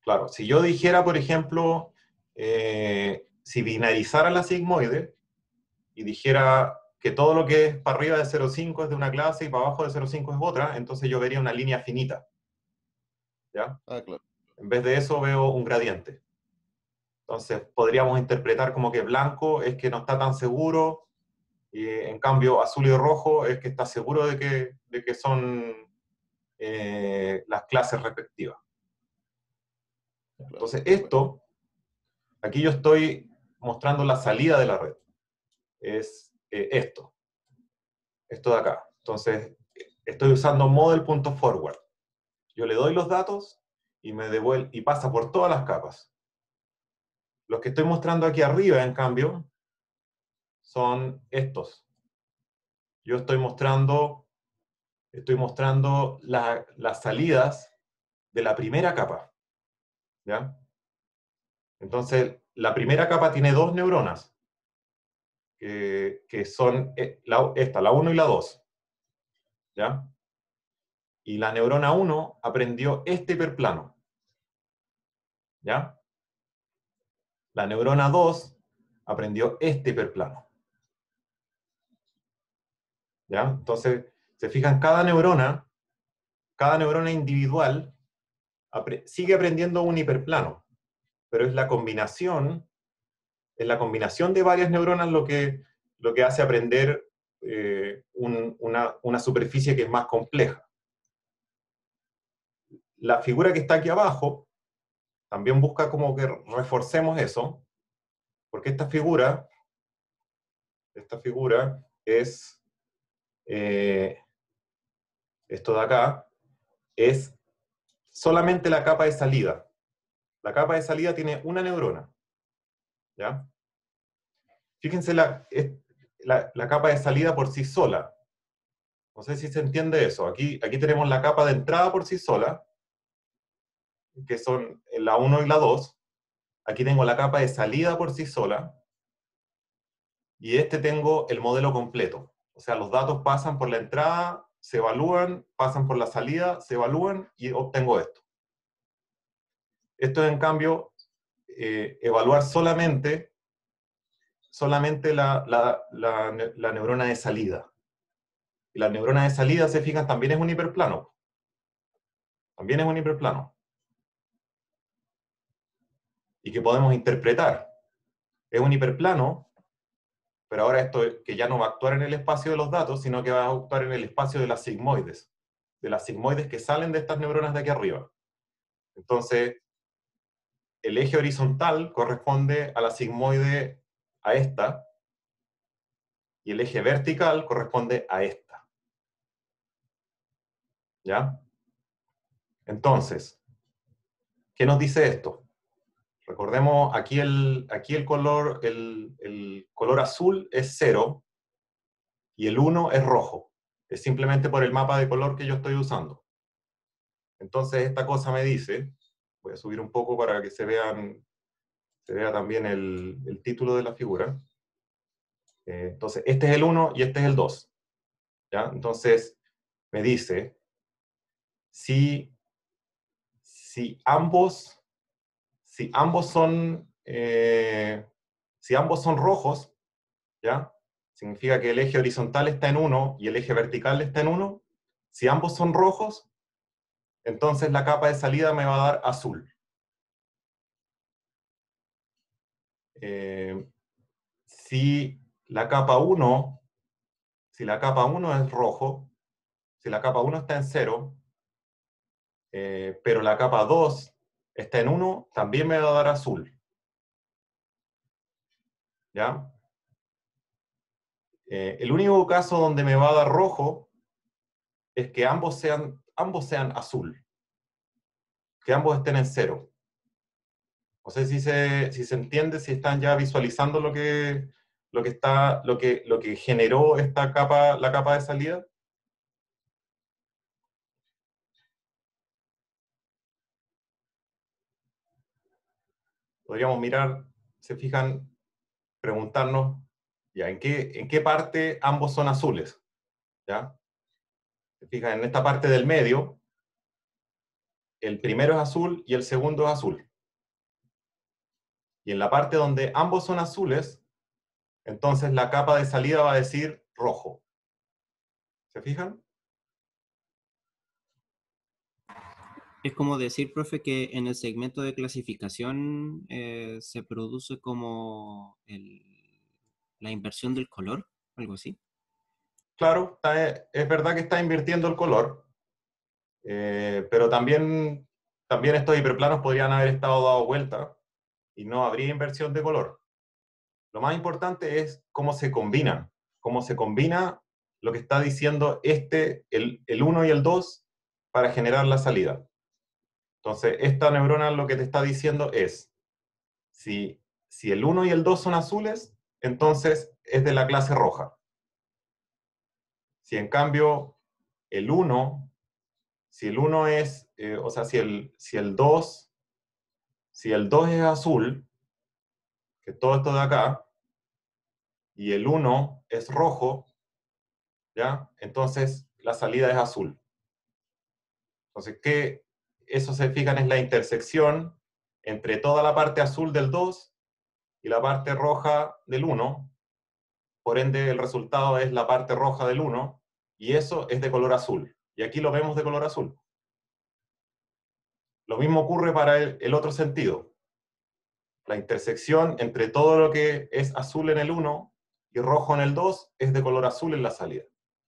Claro, si yo dijera, por ejemplo, eh, si binarizara la sigmoide y dijera que todo lo que es para arriba de cero coma cinco es de una clase y para abajo de cero coma cinco es otra, entonces yo vería una línea finita. ¿Ya? Ah, claro. En vez de eso veo un gradiente. Entonces podríamos interpretar como que blanco es que no está tan seguro, y en cambio azul y rojo es que está seguro de que, de que son eh, las clases respectivas. Entonces esto, aquí yo estoy mostrando la salida de la red. Es eh, esto. Esto de acá. Entonces estoy usando model.forward. Yo le doy los datos y me devuelve y pasa por todas las capas. Los que estoy mostrando aquí arriba, en cambio, son estos. Yo estoy mostrando, estoy mostrando la, las salidas de la primera capa. ¿Ya? Entonces, la primera capa tiene dos neuronas, que, que son eh, la, esta, la uno y la dos. ¿Ya? Y la neurona uno aprendió este hiperplano. ¿Ya? La neurona dos aprendió este hiperplano. ¿Ya? Entonces, se fijan, cada neurona, cada neurona individual apre- sigue aprendiendo un hiperplano, pero es la combinación, es la combinación de varias neuronas lo que, lo que hace aprender eh, un- una, una superficie que es más compleja. La figura que está aquí abajo también busca como que reforcemos eso, porque esta figura, esta figura es, eh, esto de acá, es solamente la capa de salida. La capa de salida tiene una neurona. ¿Ya? Fíjense la, es- la, la capa de salida por sí sola. No sé si se entiende eso. Aquí, aquí tenemos la capa de entrada por sí sola, que son la uno y la dos. Aquí tengo la capa de salida por sí sola. Y este tengo el modelo completo. O sea, los datos pasan por la entrada, se evalúan, pasan por la salida, se evalúan y obtengo esto. Esto es, en cambio, eh, evaluar solamente, solamente la, la, la, la neurona de salida. Y la neurona de salida, se fijan, también es un hiperplano. También es un hiperplano. Y que podemos interpretar. Es un hiperplano, pero ahora esto que ya no va a actuar en el espacio de los datos, sino que va a actuar en el espacio de las sigmoides. De las sigmoides que salen de estas neuronas de aquí arriba. Entonces, el eje horizontal corresponde a la sigmoide a esta, y el eje vertical corresponde a esta. ¿Ya? Entonces, ¿qué nos dice esto? Recordemos, aquí el, aquí el, color, el, el color azul es cero y el uno es rojo. Es simplemente por el mapa de color que yo estoy usando. Entonces esta cosa me dice, voy a subir un poco para que se, vean, se vea también el, el título de la figura. Eh, entonces este es el uno y este es el dos. ¿Ya? Entonces me dice, si, si ambos, si ambos son, eh, si ambos son rojos, ¿ya? Significa que el eje horizontal está en uno y el eje vertical está en uno. Si ambos son rojos, entonces la capa de salida me va a dar azul. Eh, si la capa uno, si la capa uno es rojo, si la capa uno está en cero, eh, pero la capa dos está en uno, también me va a dar azul. ¿Ya? Eh, el único caso donde me va a dar rojo es que ambos sean, ambos sean azul. Que ambos estén en cero. No sé si se, si se entiende, si están ya visualizando lo que, lo que, está, lo que, lo que generó esta capa, la capa de salida. Podríamos mirar, se fijan, preguntarnos, ya, ¿en qué, en qué parte ambos son azules? ¿Ya? Se fijan, en esta parte del medio, el primero es azul y el segundo es azul. Y en la parte donde ambos son azules, entonces la capa de salida va a decir rojo. ¿Se fijan? Es como decir, profe, que en el segmento de clasificación eh, se produce como el- la inversión del color, algo así. Claro, está- es verdad que está invirtiendo el color, eh, pero también, también estos hiperplanos podrían haber estado dado vuelta y no habría inversión de color. Lo más importante es cómo se combinan, cómo se combina lo que está diciendo este, el, el uno y el dos para generar la salida. Entonces, esta neurona lo que te está diciendo es, si, si el uno y el dos son azules, entonces es de la clase roja. Si en cambio el uno, si el uno es, eh, o sea, si el, si el dos, si el dos es azul, que es todo esto de acá, y el uno es rojo, ¿ya? Entonces la salida es azul. Entonces, ¿qué? Eso se fijan es la intersección entre toda la parte azul del dos y la parte roja del uno. Por ende, el resultado es la parte roja del uno, y eso es de color azul. Y aquí lo vemos de color azul. Lo mismo ocurre para el, el otro sentido. La intersección entre todo lo que es azul en el uno y rojo en el dos es de color azul en la salida.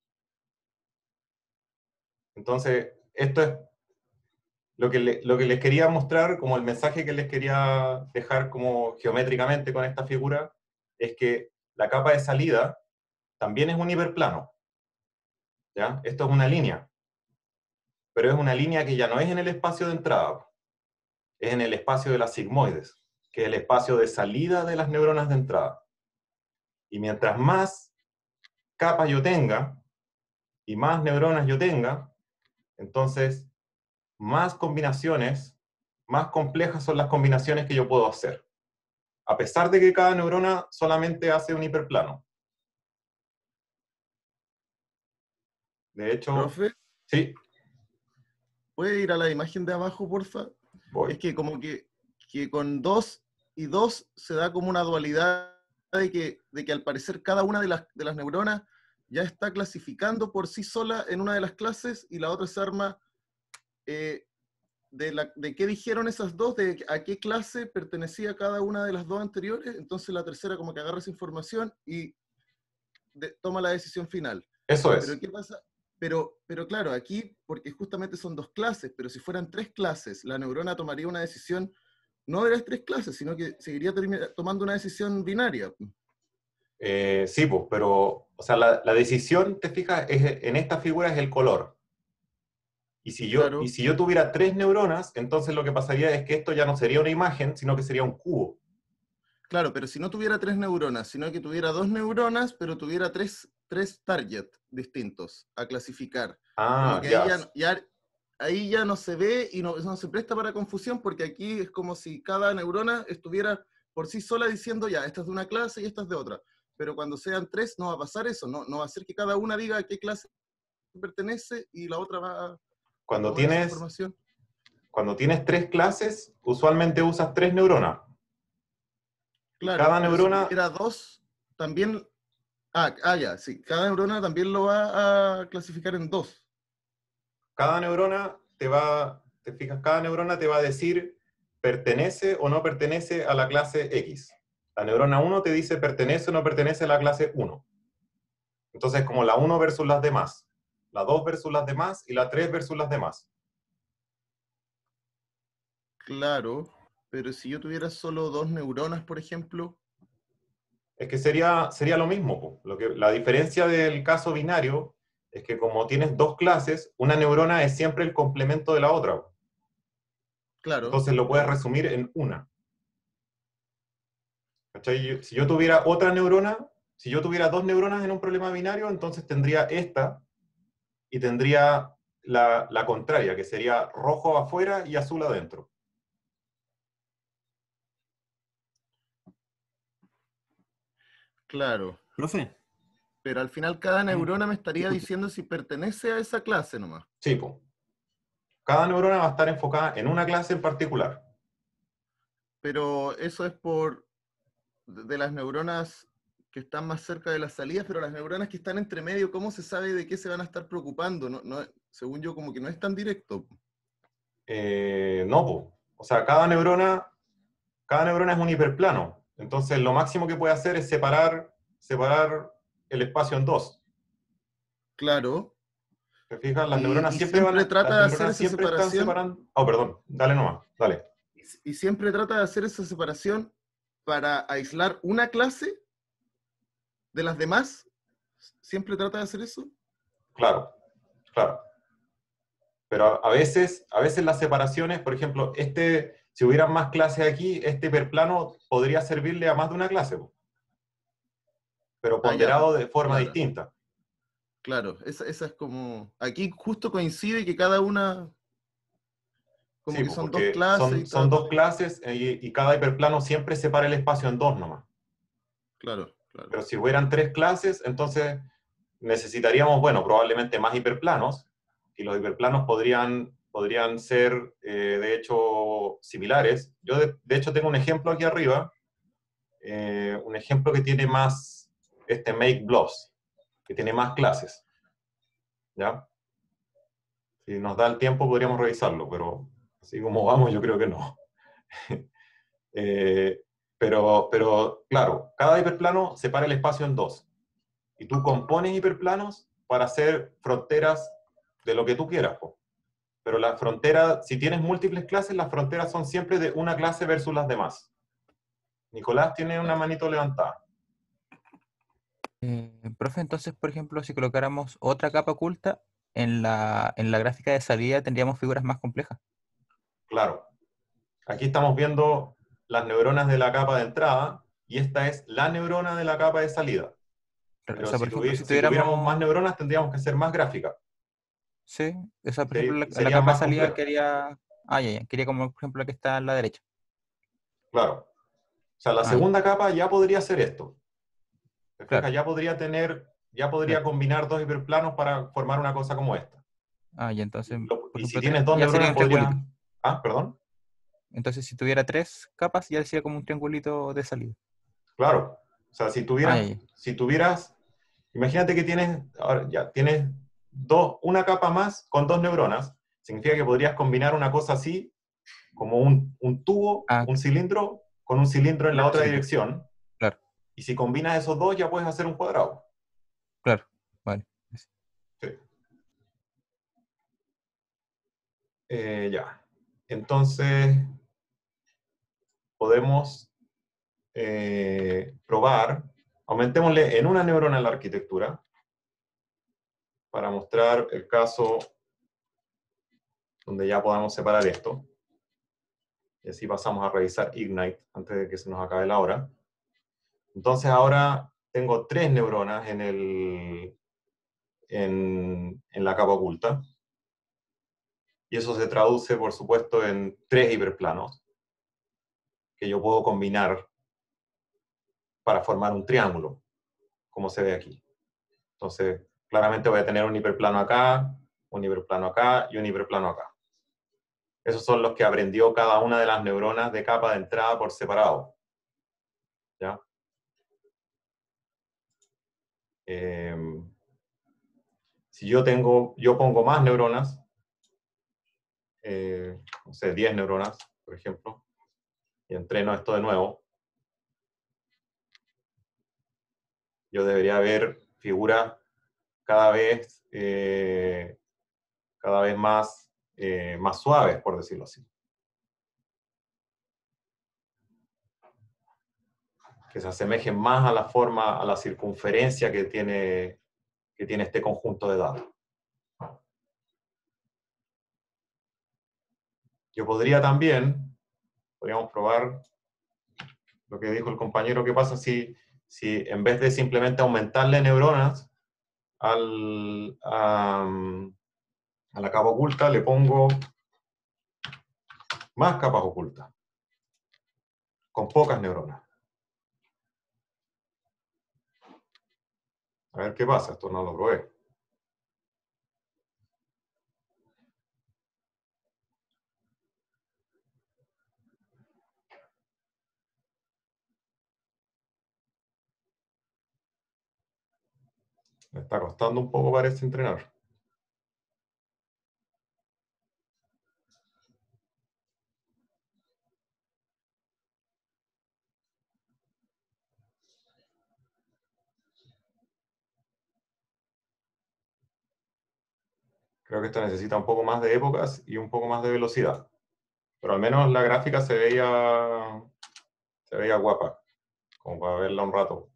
Entonces, esto es lo que, le, lo que les quería mostrar, como el mensaje que les quería dejar como geométricamente con esta figura, es que la capa de salida también es un hiperplano. ¿Ya? Esto es una línea, pero es una línea que ya no es en el espacio de entrada, es en el espacio de las sigmoides, que es el espacio de salida de las neuronas de entrada. Y mientras más capas yo tenga, y más neuronas yo tenga, entonces más combinaciones, más complejas son las combinaciones que yo puedo hacer. A pesar de que cada neurona solamente hace un hiperplano. De hecho, Profe, sí, ¿puede ir a la imagen de abajo, porfa? voy. Es que como que, que con dos y dos se da como una dualidad de que, de que al parecer cada una de las, de las neuronas ya está clasificando por sí sola en una de las clases y la otra se arma eh, de, la, de qué dijeron esas dos, de a qué clase pertenecía cada una de las dos anteriores. Entonces la tercera como que agarra esa información y de, toma la decisión final. Eso Pero es. ¿qué pasa? Pero, pero claro, aquí, porque justamente son dos clases, pero si fueran tres clases, la neurona tomaría una decisión no de las tres clases, sino que seguiría tomando una decisión binaria. Eh, sí, pues, pero, o sea, la, la decisión, te fijas, es, en esta figura es el color. Y si, yo, y Claro, si yo tuviera tres neuronas, entonces lo que pasaría es que esto ya no sería una imagen, sino que sería un cubo. claro, pero si no tuviera tres neuronas, sino que tuviera dos neuronas, pero tuviera tres, tres targets distintos a clasificar. Como Ah, que ahí ya. ya, ya, ahí ya no se ve y no, no se presta para confusión, porque aquí es como si cada neurona estuviera por sí sola diciendo, ya, esta es de una clase y esta es de otra. Pero cuando sean tres, no va a pasar eso, no, no va a ser que cada una diga a qué clase pertenece y la otra va a, a Cuando tomar esa tienes, información. cuando tienes tres clases, usualmente usas tres neuronas. Y Claro, cada pero si neurona, tuviera dos, también. Ah, ah, ya, sí. Cada neurona también lo va a clasificar en dos. cada neurona te va, te fijas, cada neurona te va a decir pertenece o no pertenece a la clase X. La neurona uno te dice pertenece o no pertenece a la clase uno. Entonces, como la uno versus las demás, la dos versus las demás y la tres versus las demás. Claro, pero si yo tuviera solo dos neuronas, por ejemplo. Es que sería, sería lo mismo, po. Lo que, la diferencia del caso binario es que como tienes dos clases, una neurona es siempre el complemento de la otra. Claro, Entonces lo puedes claro. resumir en una. ¿Cachai? Si yo tuviera otra neurona, si yo tuviera dos neuronas en un problema binario, entonces tendría esta y tendría la, la contraria, que sería rojo afuera y azul adentro. Claro. Profe, Pero al final cada neurona me estaría disculpe. diciendo si pertenece a esa clase nomás. Sí, po. Cada neurona va a estar enfocada en una clase en particular. Pero eso es por de de las neuronas que están más cerca de las salidas, pero las neuronas que están entre medio, ¿cómo se sabe de qué se van a estar preocupando? No, no, según yo, como que no es tan directo. Eh, no, po. O sea, cada neurona, cada neurona es un hiperplano. Entonces, lo máximo que puede hacer es separar, separar el espacio en dos. Claro. ¿Te fijas? Las Y, neuronas y siempre van siempre a, las trata de hacer neuronas esa siempre están separación, separando. Oh, perdón. Dale nomás. Dale. y, y siempre trata de hacer esa separación para aislar una clase de las demás. Siempre trata de hacer eso. Claro, claro. Pero a, a veces, a veces las separaciones, por ejemplo, este, si hubieran más clases aquí, este hiperplano podría servirle a más de una clase, po, pero Ah, ya, ponderado de forma claro. distinta. Claro, esa, esa es como... Aquí justo coincide que cada una, como Sí, que pues, son dos porque clases son, y son trata dos de... clases y, y cada hiperplano siempre separa el espacio en dos nomás. Claro, claro. Pero si hubieran tres clases, entonces necesitaríamos, bueno, probablemente más hiperplanos, y los hiperplanos podrían, podrían ser, eh, de hecho, similares. Yo, de, de hecho, tengo un ejemplo aquí arriba, eh, un ejemplo que tiene más, este Make Blobs, que tiene más clases, ¿ya? Si nos da el tiempo podríamos revisarlo, pero así como vamos yo creo que no. eh, pero, pero, claro, cada hiperplano separa el espacio en dos, y tú compones hiperplanos para hacer fronteras de lo que tú quieras, po. Pero las fronteras, si tienes múltiples clases, las fronteras son siempre de una clase versus las demás. Nicolás tiene una manito levantada. Eh, profe, entonces, por ejemplo, si colocáramos otra capa oculta, en la, en la gráfica de salida tendríamos figuras más complejas. Claro. Aquí estamos viendo las neuronas de la capa de entrada y esta es la neurona de la capa de salida. Claro, o Pero sea, si, por ejemplo, si tuvi- si tuviéramos más tuviéramos, neuronas tendríamos que hacer más gráfica. sí, o sea, por ejemplo, Seri- la, la sería capa de más salida complejo. quería, ah, ya, ya, quería como, por ejemplo, la que está en la derecha. Claro. O sea, la Ah, ya, segunda capa ya podría ser esto. ¿Te claro, fijas? Ya podría tener, ya podría claro. combinar dos hiperplanos para formar una cosa como esta. Ah, ya, entonces, Lo- por y si ejemplo, tres tienes dos ya sería neuronas un triangulito. podría... Ah, perdón. Entonces, si tuviera tres capas, ya sería como un triangulito de salida. Claro. O sea, si Ah, ya, tuvieras, ya, si tuvieras, imagínate que tienes, ahora ya, tienes dos, una capa más con dos neuronas, significa que podrías combinar una cosa así, como un, un tubo, ah, un cilindro, con un cilindro en la otra sí, pues, dirección, claro, y si combinas esos dos ya puedes hacer un cuadrado. claro, vale. Sí. Eh, ya. Entonces, podemos eh, probar, aumentémosle en una neurona la arquitectura, para mostrar el caso donde ya podamos separar esto. Y así pasamos a revisar Ignite antes de que se nos acabe la hora. Entonces ahora tengo tres neuronas en, el, en, en la capa oculta. Y eso se traduce, por supuesto, en tres hiperplanos que yo puedo combinar para formar un triángulo, como se ve aquí. Entonces, claramente voy a tener un hiperplano acá, un hiperplano acá y un hiperplano acá. Esos son los que aprendió cada una de las neuronas de capa de entrada por separado. ¿Ya? Eh, si yo, tengo, yo pongo más neuronas, eh, no sé, diez neuronas, por ejemplo, y entreno esto de nuevo, yo debería ver figuras cada vez, eh, cada vez más, eh, más suaves, por decirlo así. Que se asemejen más a la forma, a la circunferencia que tiene, que tiene este conjunto de datos. Yo podría también, podríamos probar lo que dijo el compañero, qué pasa si, si en vez de simplemente aumentarle neuronas al, a, a la capa oculta, le pongo más capas ocultas, con pocas neuronas. A ver qué pasa, esto no lo probé. Me está costando un poco, parece, entrenar. Creo que esto necesita un poco más de épocas y un poco más de velocidad. Pero al menos la gráfica se veía, se veía guapa, como para verla un rato.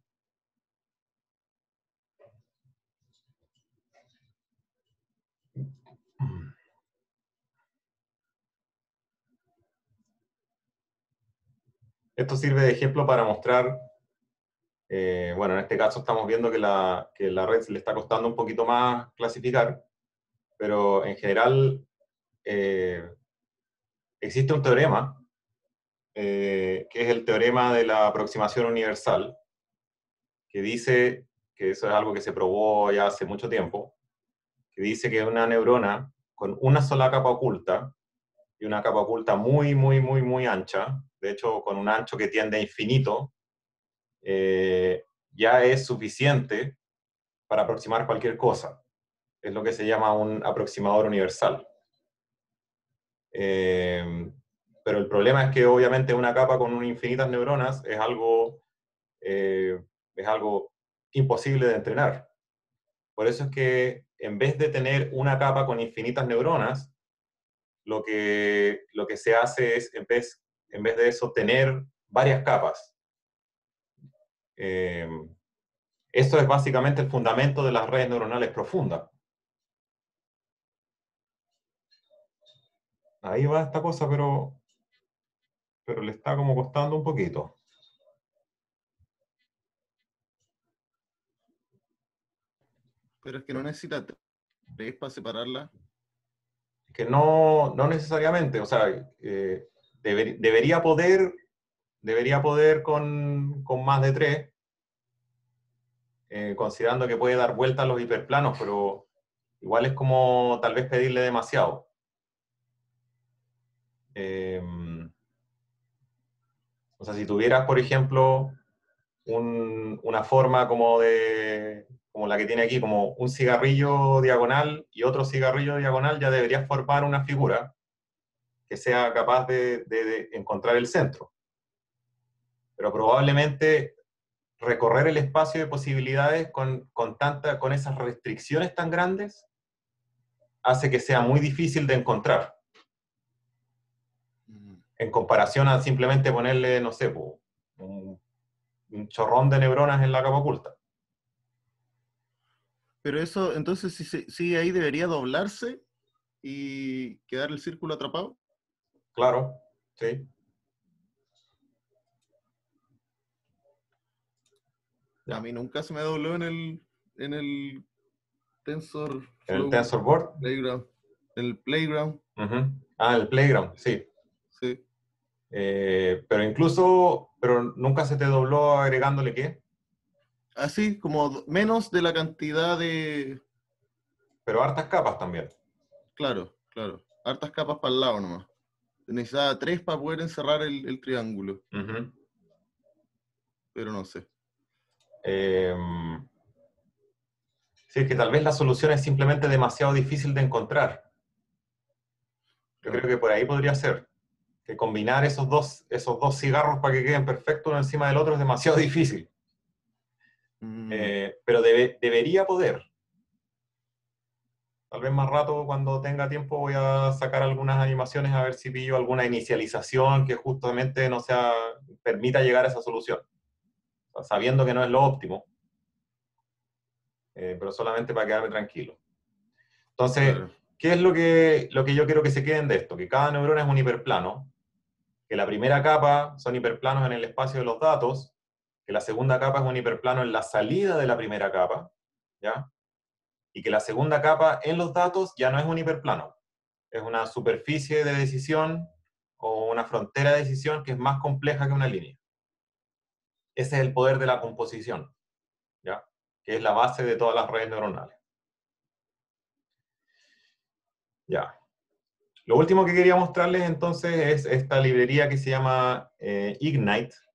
Esto sirve de ejemplo para mostrar, eh, bueno, en este caso estamos viendo que la, que la red le está costando un poquito más clasificar, pero en general eh, existe un teorema, eh, que es el teorema de la aproximación universal, que dice, que eso es algo que se probó ya hace mucho tiempo, que dice que una neurona con una sola capa oculta, y una capa oculta muy, muy, muy, muy ancha, de hecho con un ancho que tiende a infinito, eh, ya es suficiente para aproximar cualquier cosa. Es lo que se llama un aproximador universal. Eh, pero el problema es que obviamente una capa con infinitas neuronas es algo, eh, es algo imposible de entrenar. Por eso es que en vez de tener una capa con infinitas neuronas, lo que, lo que se hace es, en vez, en vez de eso, tener varias capas. Eh, esto es básicamente el fundamento de las redes neuronales profundas. Ahí va esta cosa, pero, pero le está como costando un poquito. Pero es que no necesita tres para separarla. Que no, no necesariamente, o sea, eh, deber, debería poder, debería poder con, con más de tres, eh, considerando que puede dar vuelta a los hiperplanos, pero igual es como tal vez pedirle demasiado. Eh, o sea, si tuvieras, por ejemplo, un, una forma como de, como la que tiene aquí, como un cigarrillo diagonal y otro cigarrillo diagonal, ya deberías formar una figura que sea capaz de, de, de encontrar el centro. Pero probablemente recorrer el espacio de posibilidades con, con, tanta, con esas restricciones tan grandes hace que sea muy difícil de encontrar. En comparación a simplemente ponerle, no sé, un, un chorrón de neuronas en la capa oculta. Pero eso, entonces, si sí, ahí debería doblarse y quedar el círculo atrapado. Claro, sí. Ya. A mí nunca se me dobló en el, en el Tensor ¿En el Flow TensorBoard? Playground. En el Playground. Uh-huh. Ah, el Playground, sí. Sí. Eh, pero incluso, pero nunca se te dobló agregándole ¿qué? Así, como menos de la cantidad de... Pero hartas capas también. Claro, claro. Hartas capas para el lado nomás. Necesitaba tres para poder encerrar el, el triángulo. Uh-huh. Pero no sé. Eh, sí, es que tal vez la solución es simplemente demasiado difícil de encontrar. Yo Claro. creo que por ahí podría ser. Que combinar esos dos, esos dos cigarros para que queden perfectos uno encima del otro es demasiado difícil. Mm. Eh, pero debe, debería poder. Tal vez más rato, cuando tenga tiempo, voy a sacar algunas animaciones a ver si pillo alguna inicialización que justamente no sea, permita llegar a esa solución. O sea, sabiendo que no es lo óptimo, eh, pero solamente para quedarme tranquilo. Entonces, Claro. ¿qué es lo que, lo que yo quiero que se queden de esto? Que cada neurona es un hiperplano, que la primera capa son hiperplanos en el espacio de los datos, que la segunda capa es un hiperplano en la salida de la primera capa, ¿ya? Y que la segunda capa en los datos ya no es un hiperplano, es una superficie de decisión o una frontera de decisión que es más compleja que una línea. Ese es el poder de la composición, ¿ya? Que es la base de todas las redes neuronales. Ya. Lo último que quería mostrarles entonces es esta librería que se llama eh, Ignite,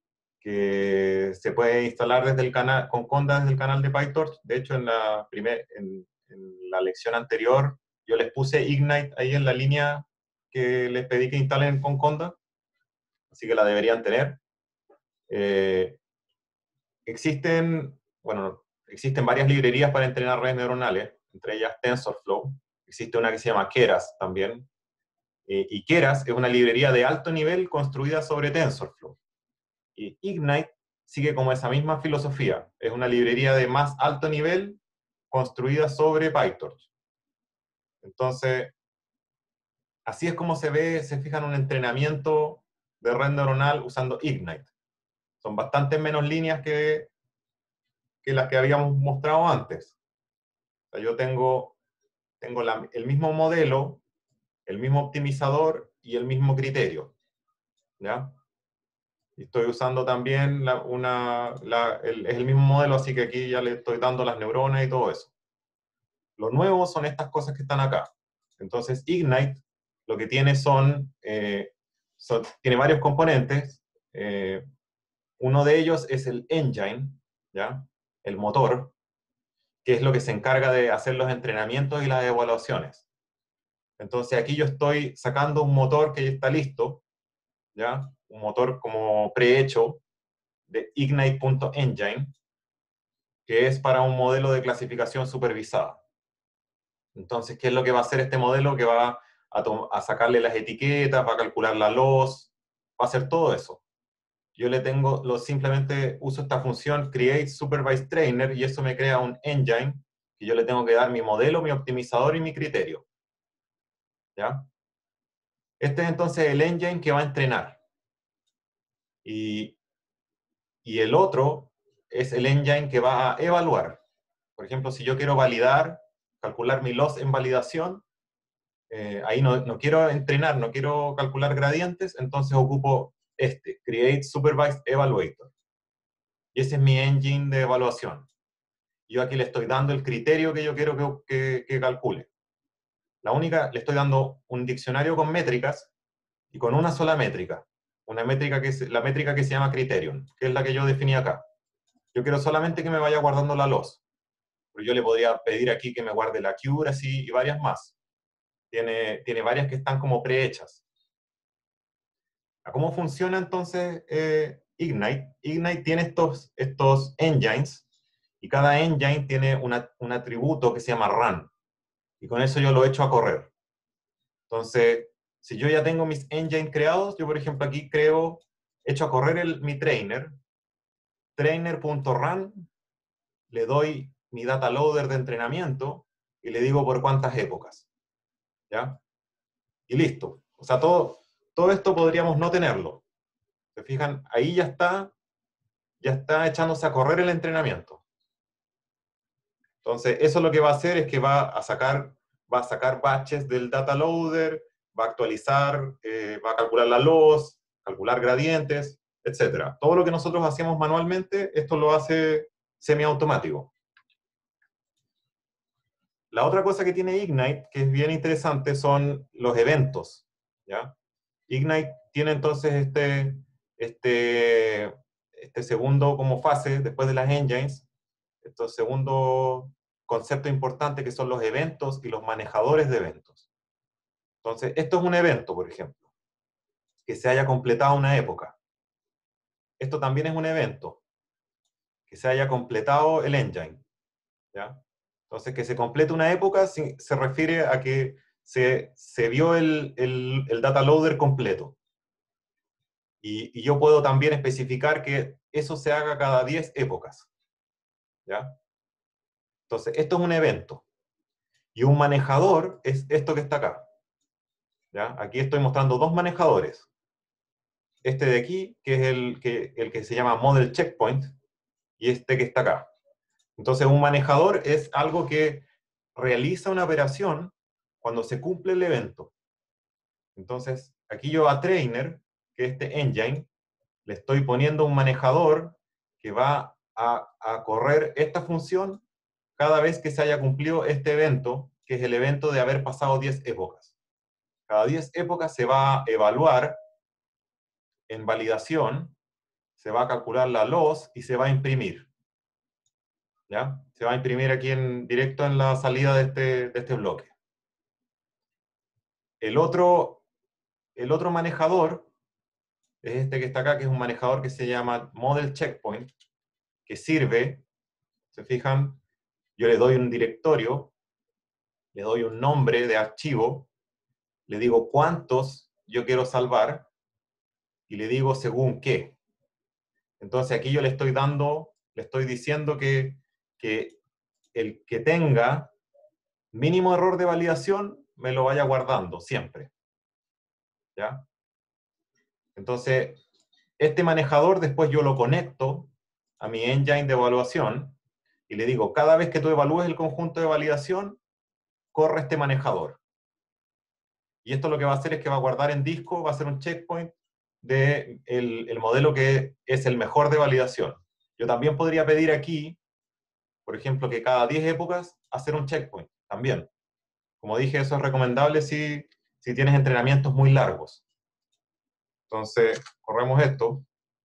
que se puede instalar desde el canal, con Conda desde el canal de PyTorch. De hecho, en la, primer, en, en la lección anterior, yo les puse Ignite ahí en la línea que les pedí que instalen con Conda, así que la deberían tener. Eh, existen, bueno, existen varias librerías para entrenar redes neuronales, entre ellas TensorFlow. Existe una que se llama Keras también. Eh, y Keras es una librería de alto nivel construida sobre TensorFlow. Y Ignite sigue como esa misma filosofía. Es una librería de más alto nivel construida sobre PyTorch. Entonces, así es como se ve, se fijan un entrenamiento de red neuronal usando Ignite. Son bastante menos líneas que, que las que habíamos mostrado antes. O sea, yo tengo, tengo la, el mismo modelo, el mismo optimizador y el mismo criterio. ¿Ya? Y estoy usando también la, una, la, el, es el mismo modelo, así que aquí ya le estoy dando las neuronas y todo eso. Lo nuevo son estas cosas que están acá. Entonces, Ignite lo que tiene son, eh, son tiene varios componentes. Eh, uno de ellos es el engine, ¿ya? El motor, que es lo que se encarga de hacer los entrenamientos y las evaluaciones. Entonces, aquí yo estoy sacando un motor que ya está listo, ¿ya? Un motor como prehecho de Ignite.engine, que es para un modelo de clasificación supervisada. Entonces, ¿qué es lo que va a hacer este modelo? Que va a, a sacarle las etiquetas, va a calcular la loss, va a hacer todo eso. Yo le tengo, lo, simplemente uso esta función create supervised trainer y eso me crea un engine que yo le tengo que dar mi modelo, mi optimizador y mi criterio. ¿Ya? Este es entonces el engine que va a entrenar. Y, y el otro es el engine que va a evaluar. Por ejemplo, si yo quiero validar, calcular mi loss en validación, eh, ahí no, no quiero entrenar, no quiero calcular gradientes, entonces ocupo este, Create Supervised Evaluator. Y ese es mi engine de evaluación. Yo aquí le estoy dando el criterio que yo quiero que, que, que calcule. La única, le estoy dando un diccionario con métricas y con una sola métrica. Una métrica que es la métrica que se llama criterion, que es la que yo definí acá. Yo quiero solamente que me vaya guardando la loss. Pero yo le podría pedir aquí que me guarde la accuracy y varias más. Tiene, tiene varias que están como prehechas. ¿Cómo funciona entonces eh, Ignite? Ignite tiene estos, estos engines, y cada engine tiene una, un atributo que se llama run. Y con eso yo lo echo a correr. Entonces, si yo ya tengo mis engines creados, yo por ejemplo aquí creo, echo a correr el, mi trainer, trainer.run, le doy mi data loader de entrenamiento y le digo por cuántas épocas. ¿Ya? Y listo. O sea, todo, todo esto podríamos no tenerlo. ¿Se fijan? Ahí ya está, ya está echándose a correr el entrenamiento. Entonces, eso lo que va a hacer es que va a sacar, va a sacar batches del data loader, va a actualizar, eh, va a calcular la loss, calcular gradientes, etcétera. Todo lo que nosotros hacíamos manualmente, esto lo hace semiautomático. La otra cosa que tiene Ignite, que es bien interesante, son los eventos, ¿ya? Ignite tiene entonces este, este, este segundo como fase, después de las engines, este segundo concepto importante que son los eventos y los manejadores de eventos. Entonces, esto es un evento, por ejemplo, que se haya completado una época. Esto también es un evento, que se haya completado el engine, ¿ya? Entonces, que se complete una época se refiere a que se, se vio el, el, el data loader completo. Y, y yo puedo también especificar que eso se haga cada diez épocas. ¿Ya? Entonces, esto es un evento. Y un manejador es esto que está acá. ¿Ya? Aquí estoy mostrando dos manejadores. Este de aquí, que es el que, el que se llama Model Checkpoint, y este que está acá. Entonces, un manejador es algo que realiza una operación cuando se cumple el evento. Entonces, aquí yo a Trainer, que es este engine, le estoy poniendo un manejador que va a, a correr esta función cada vez que se haya cumplido este evento, que es el evento de haber pasado diez épocas. Cada diez épocas se va a evaluar en validación, se va a calcular la loss y se va a imprimir. ¿Ya? Se va a imprimir aquí en directo en la salida de este, de este bloque. El otro, el otro manejador es este que está acá, que es un manejador que se llama Model Checkpoint, que sirve, se fijan, yo le doy un directorio, le doy un nombre de archivo, le digo cuántos yo quiero salvar, y le digo según qué. Entonces aquí yo le estoy dando, le estoy diciendo que, que el que tenga mínimo error de validación me lo vaya guardando siempre. ¿Ya? Entonces, este manejador después yo lo conecto a mi engine de evaluación y le digo, cada vez que tú evalúes el conjunto de validación, corre este manejador. Y esto lo que va a hacer es que va a guardar en disco, va a hacer un checkpoint de el, el modelo que es el mejor de validación. Yo también podría pedir aquí, por ejemplo, que cada diez épocas hacer un checkpoint, también. Como dije, eso es recomendable si, si tienes entrenamientos muy largos. Entonces, corremos esto.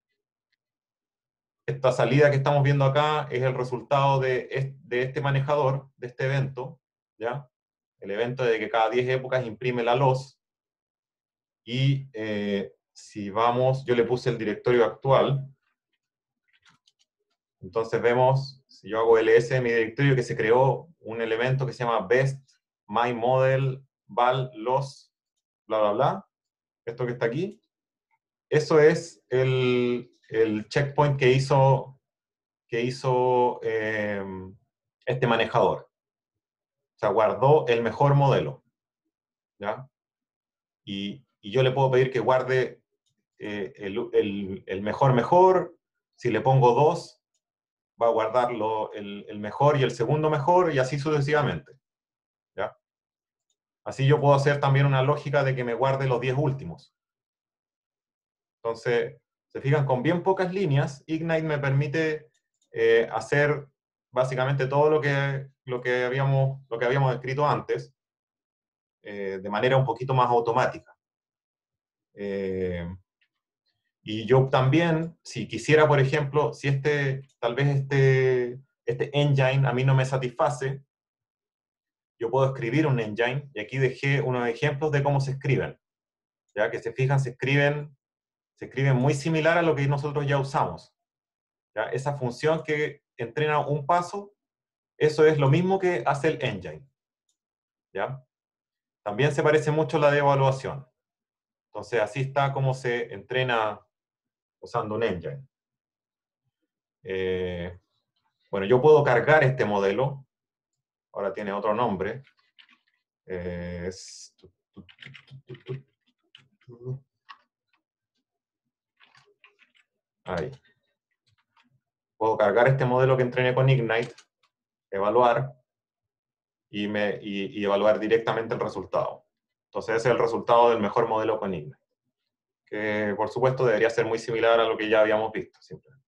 Esta salida que estamos viendo acá es el resultado de este, de este manejador, de este evento, ¿ya? El evento de que cada diez épocas imprime la loss. Y eh, si vamos, yo le puse el directorio actual. Entonces vemos, si yo hago ls en mi directorio, que se creó un elemento que se llama best my model val loss, bla, bla, bla. Esto que está aquí. Eso es el, el checkpoint que hizo que hizo eh, este manejador. O sea, guardó el mejor modelo. ¿Ya? Y, y yo le puedo pedir que guarde eh, el, el, el mejor mejor. Si le pongo dos, va a guardarlo el, el mejor y el segundo mejor, y así sucesivamente. ¿Ya? Así yo puedo hacer también una lógica de que me guarde los diez últimos. Entonces, se fijan, con bien pocas líneas, Ignite me permite eh, hacer básicamente todo lo que, lo que, habíamos, lo que habíamos escrito antes, eh, de manera un poquito más automática. Eh, y yo también, si quisiera, por ejemplo, si este, tal vez este, este engine a mí no me satisface, yo puedo escribir un engine, y aquí dejé unos ejemplos de cómo se escriben. Ya que se fijan, se escriben, se escriben muy similar a lo que nosotros ya usamos. ¿Ya? Esa función que entrena un paso, eso es lo mismo que hace el engine. ¿Ya? También se parece mucho a la de evaluación. Entonces, así está como se entrena usando un engine. Eh, bueno, yo puedo cargar este modelo. Ahora tiene otro nombre. Eh, es... Ahí. Puedo cargar este modelo que entrené con Ignite, evaluar, y, me, y, y evaluar directamente el resultado. Entonces ese es el resultado del mejor modelo con Ignite, que por supuesto debería ser muy similar a lo que ya habíamos visto, simplemente.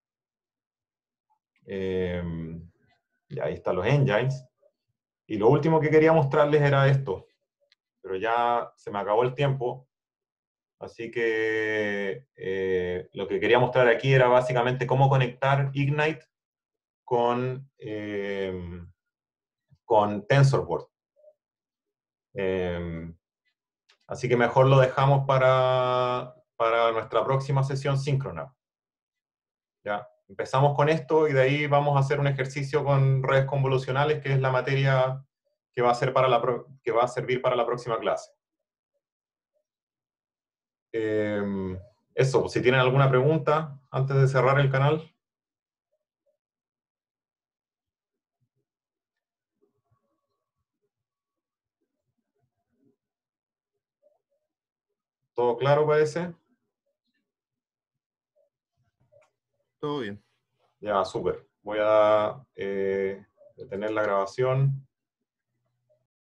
Eh, y ahí están los engines. Y lo último que quería mostrarles era esto, pero ya se me acabó el tiempo, así que eh, lo que quería mostrar aquí era básicamente cómo conectar Ignite con, eh, con TensorBoard. Eh, así que mejor lo dejamos para, para nuestra próxima sesión síncrona. ¿Ya? Empezamos con esto y de ahí vamos a hacer un ejercicio con redes convolucionales, que es la materia que va a, ser para la, que va a servir para la próxima clase. Eh, eso, si tienen alguna pregunta antes de cerrar el canal. ¿Todo claro parece? Todo bien. Ya, súper. Voy a eh, detener la grabación.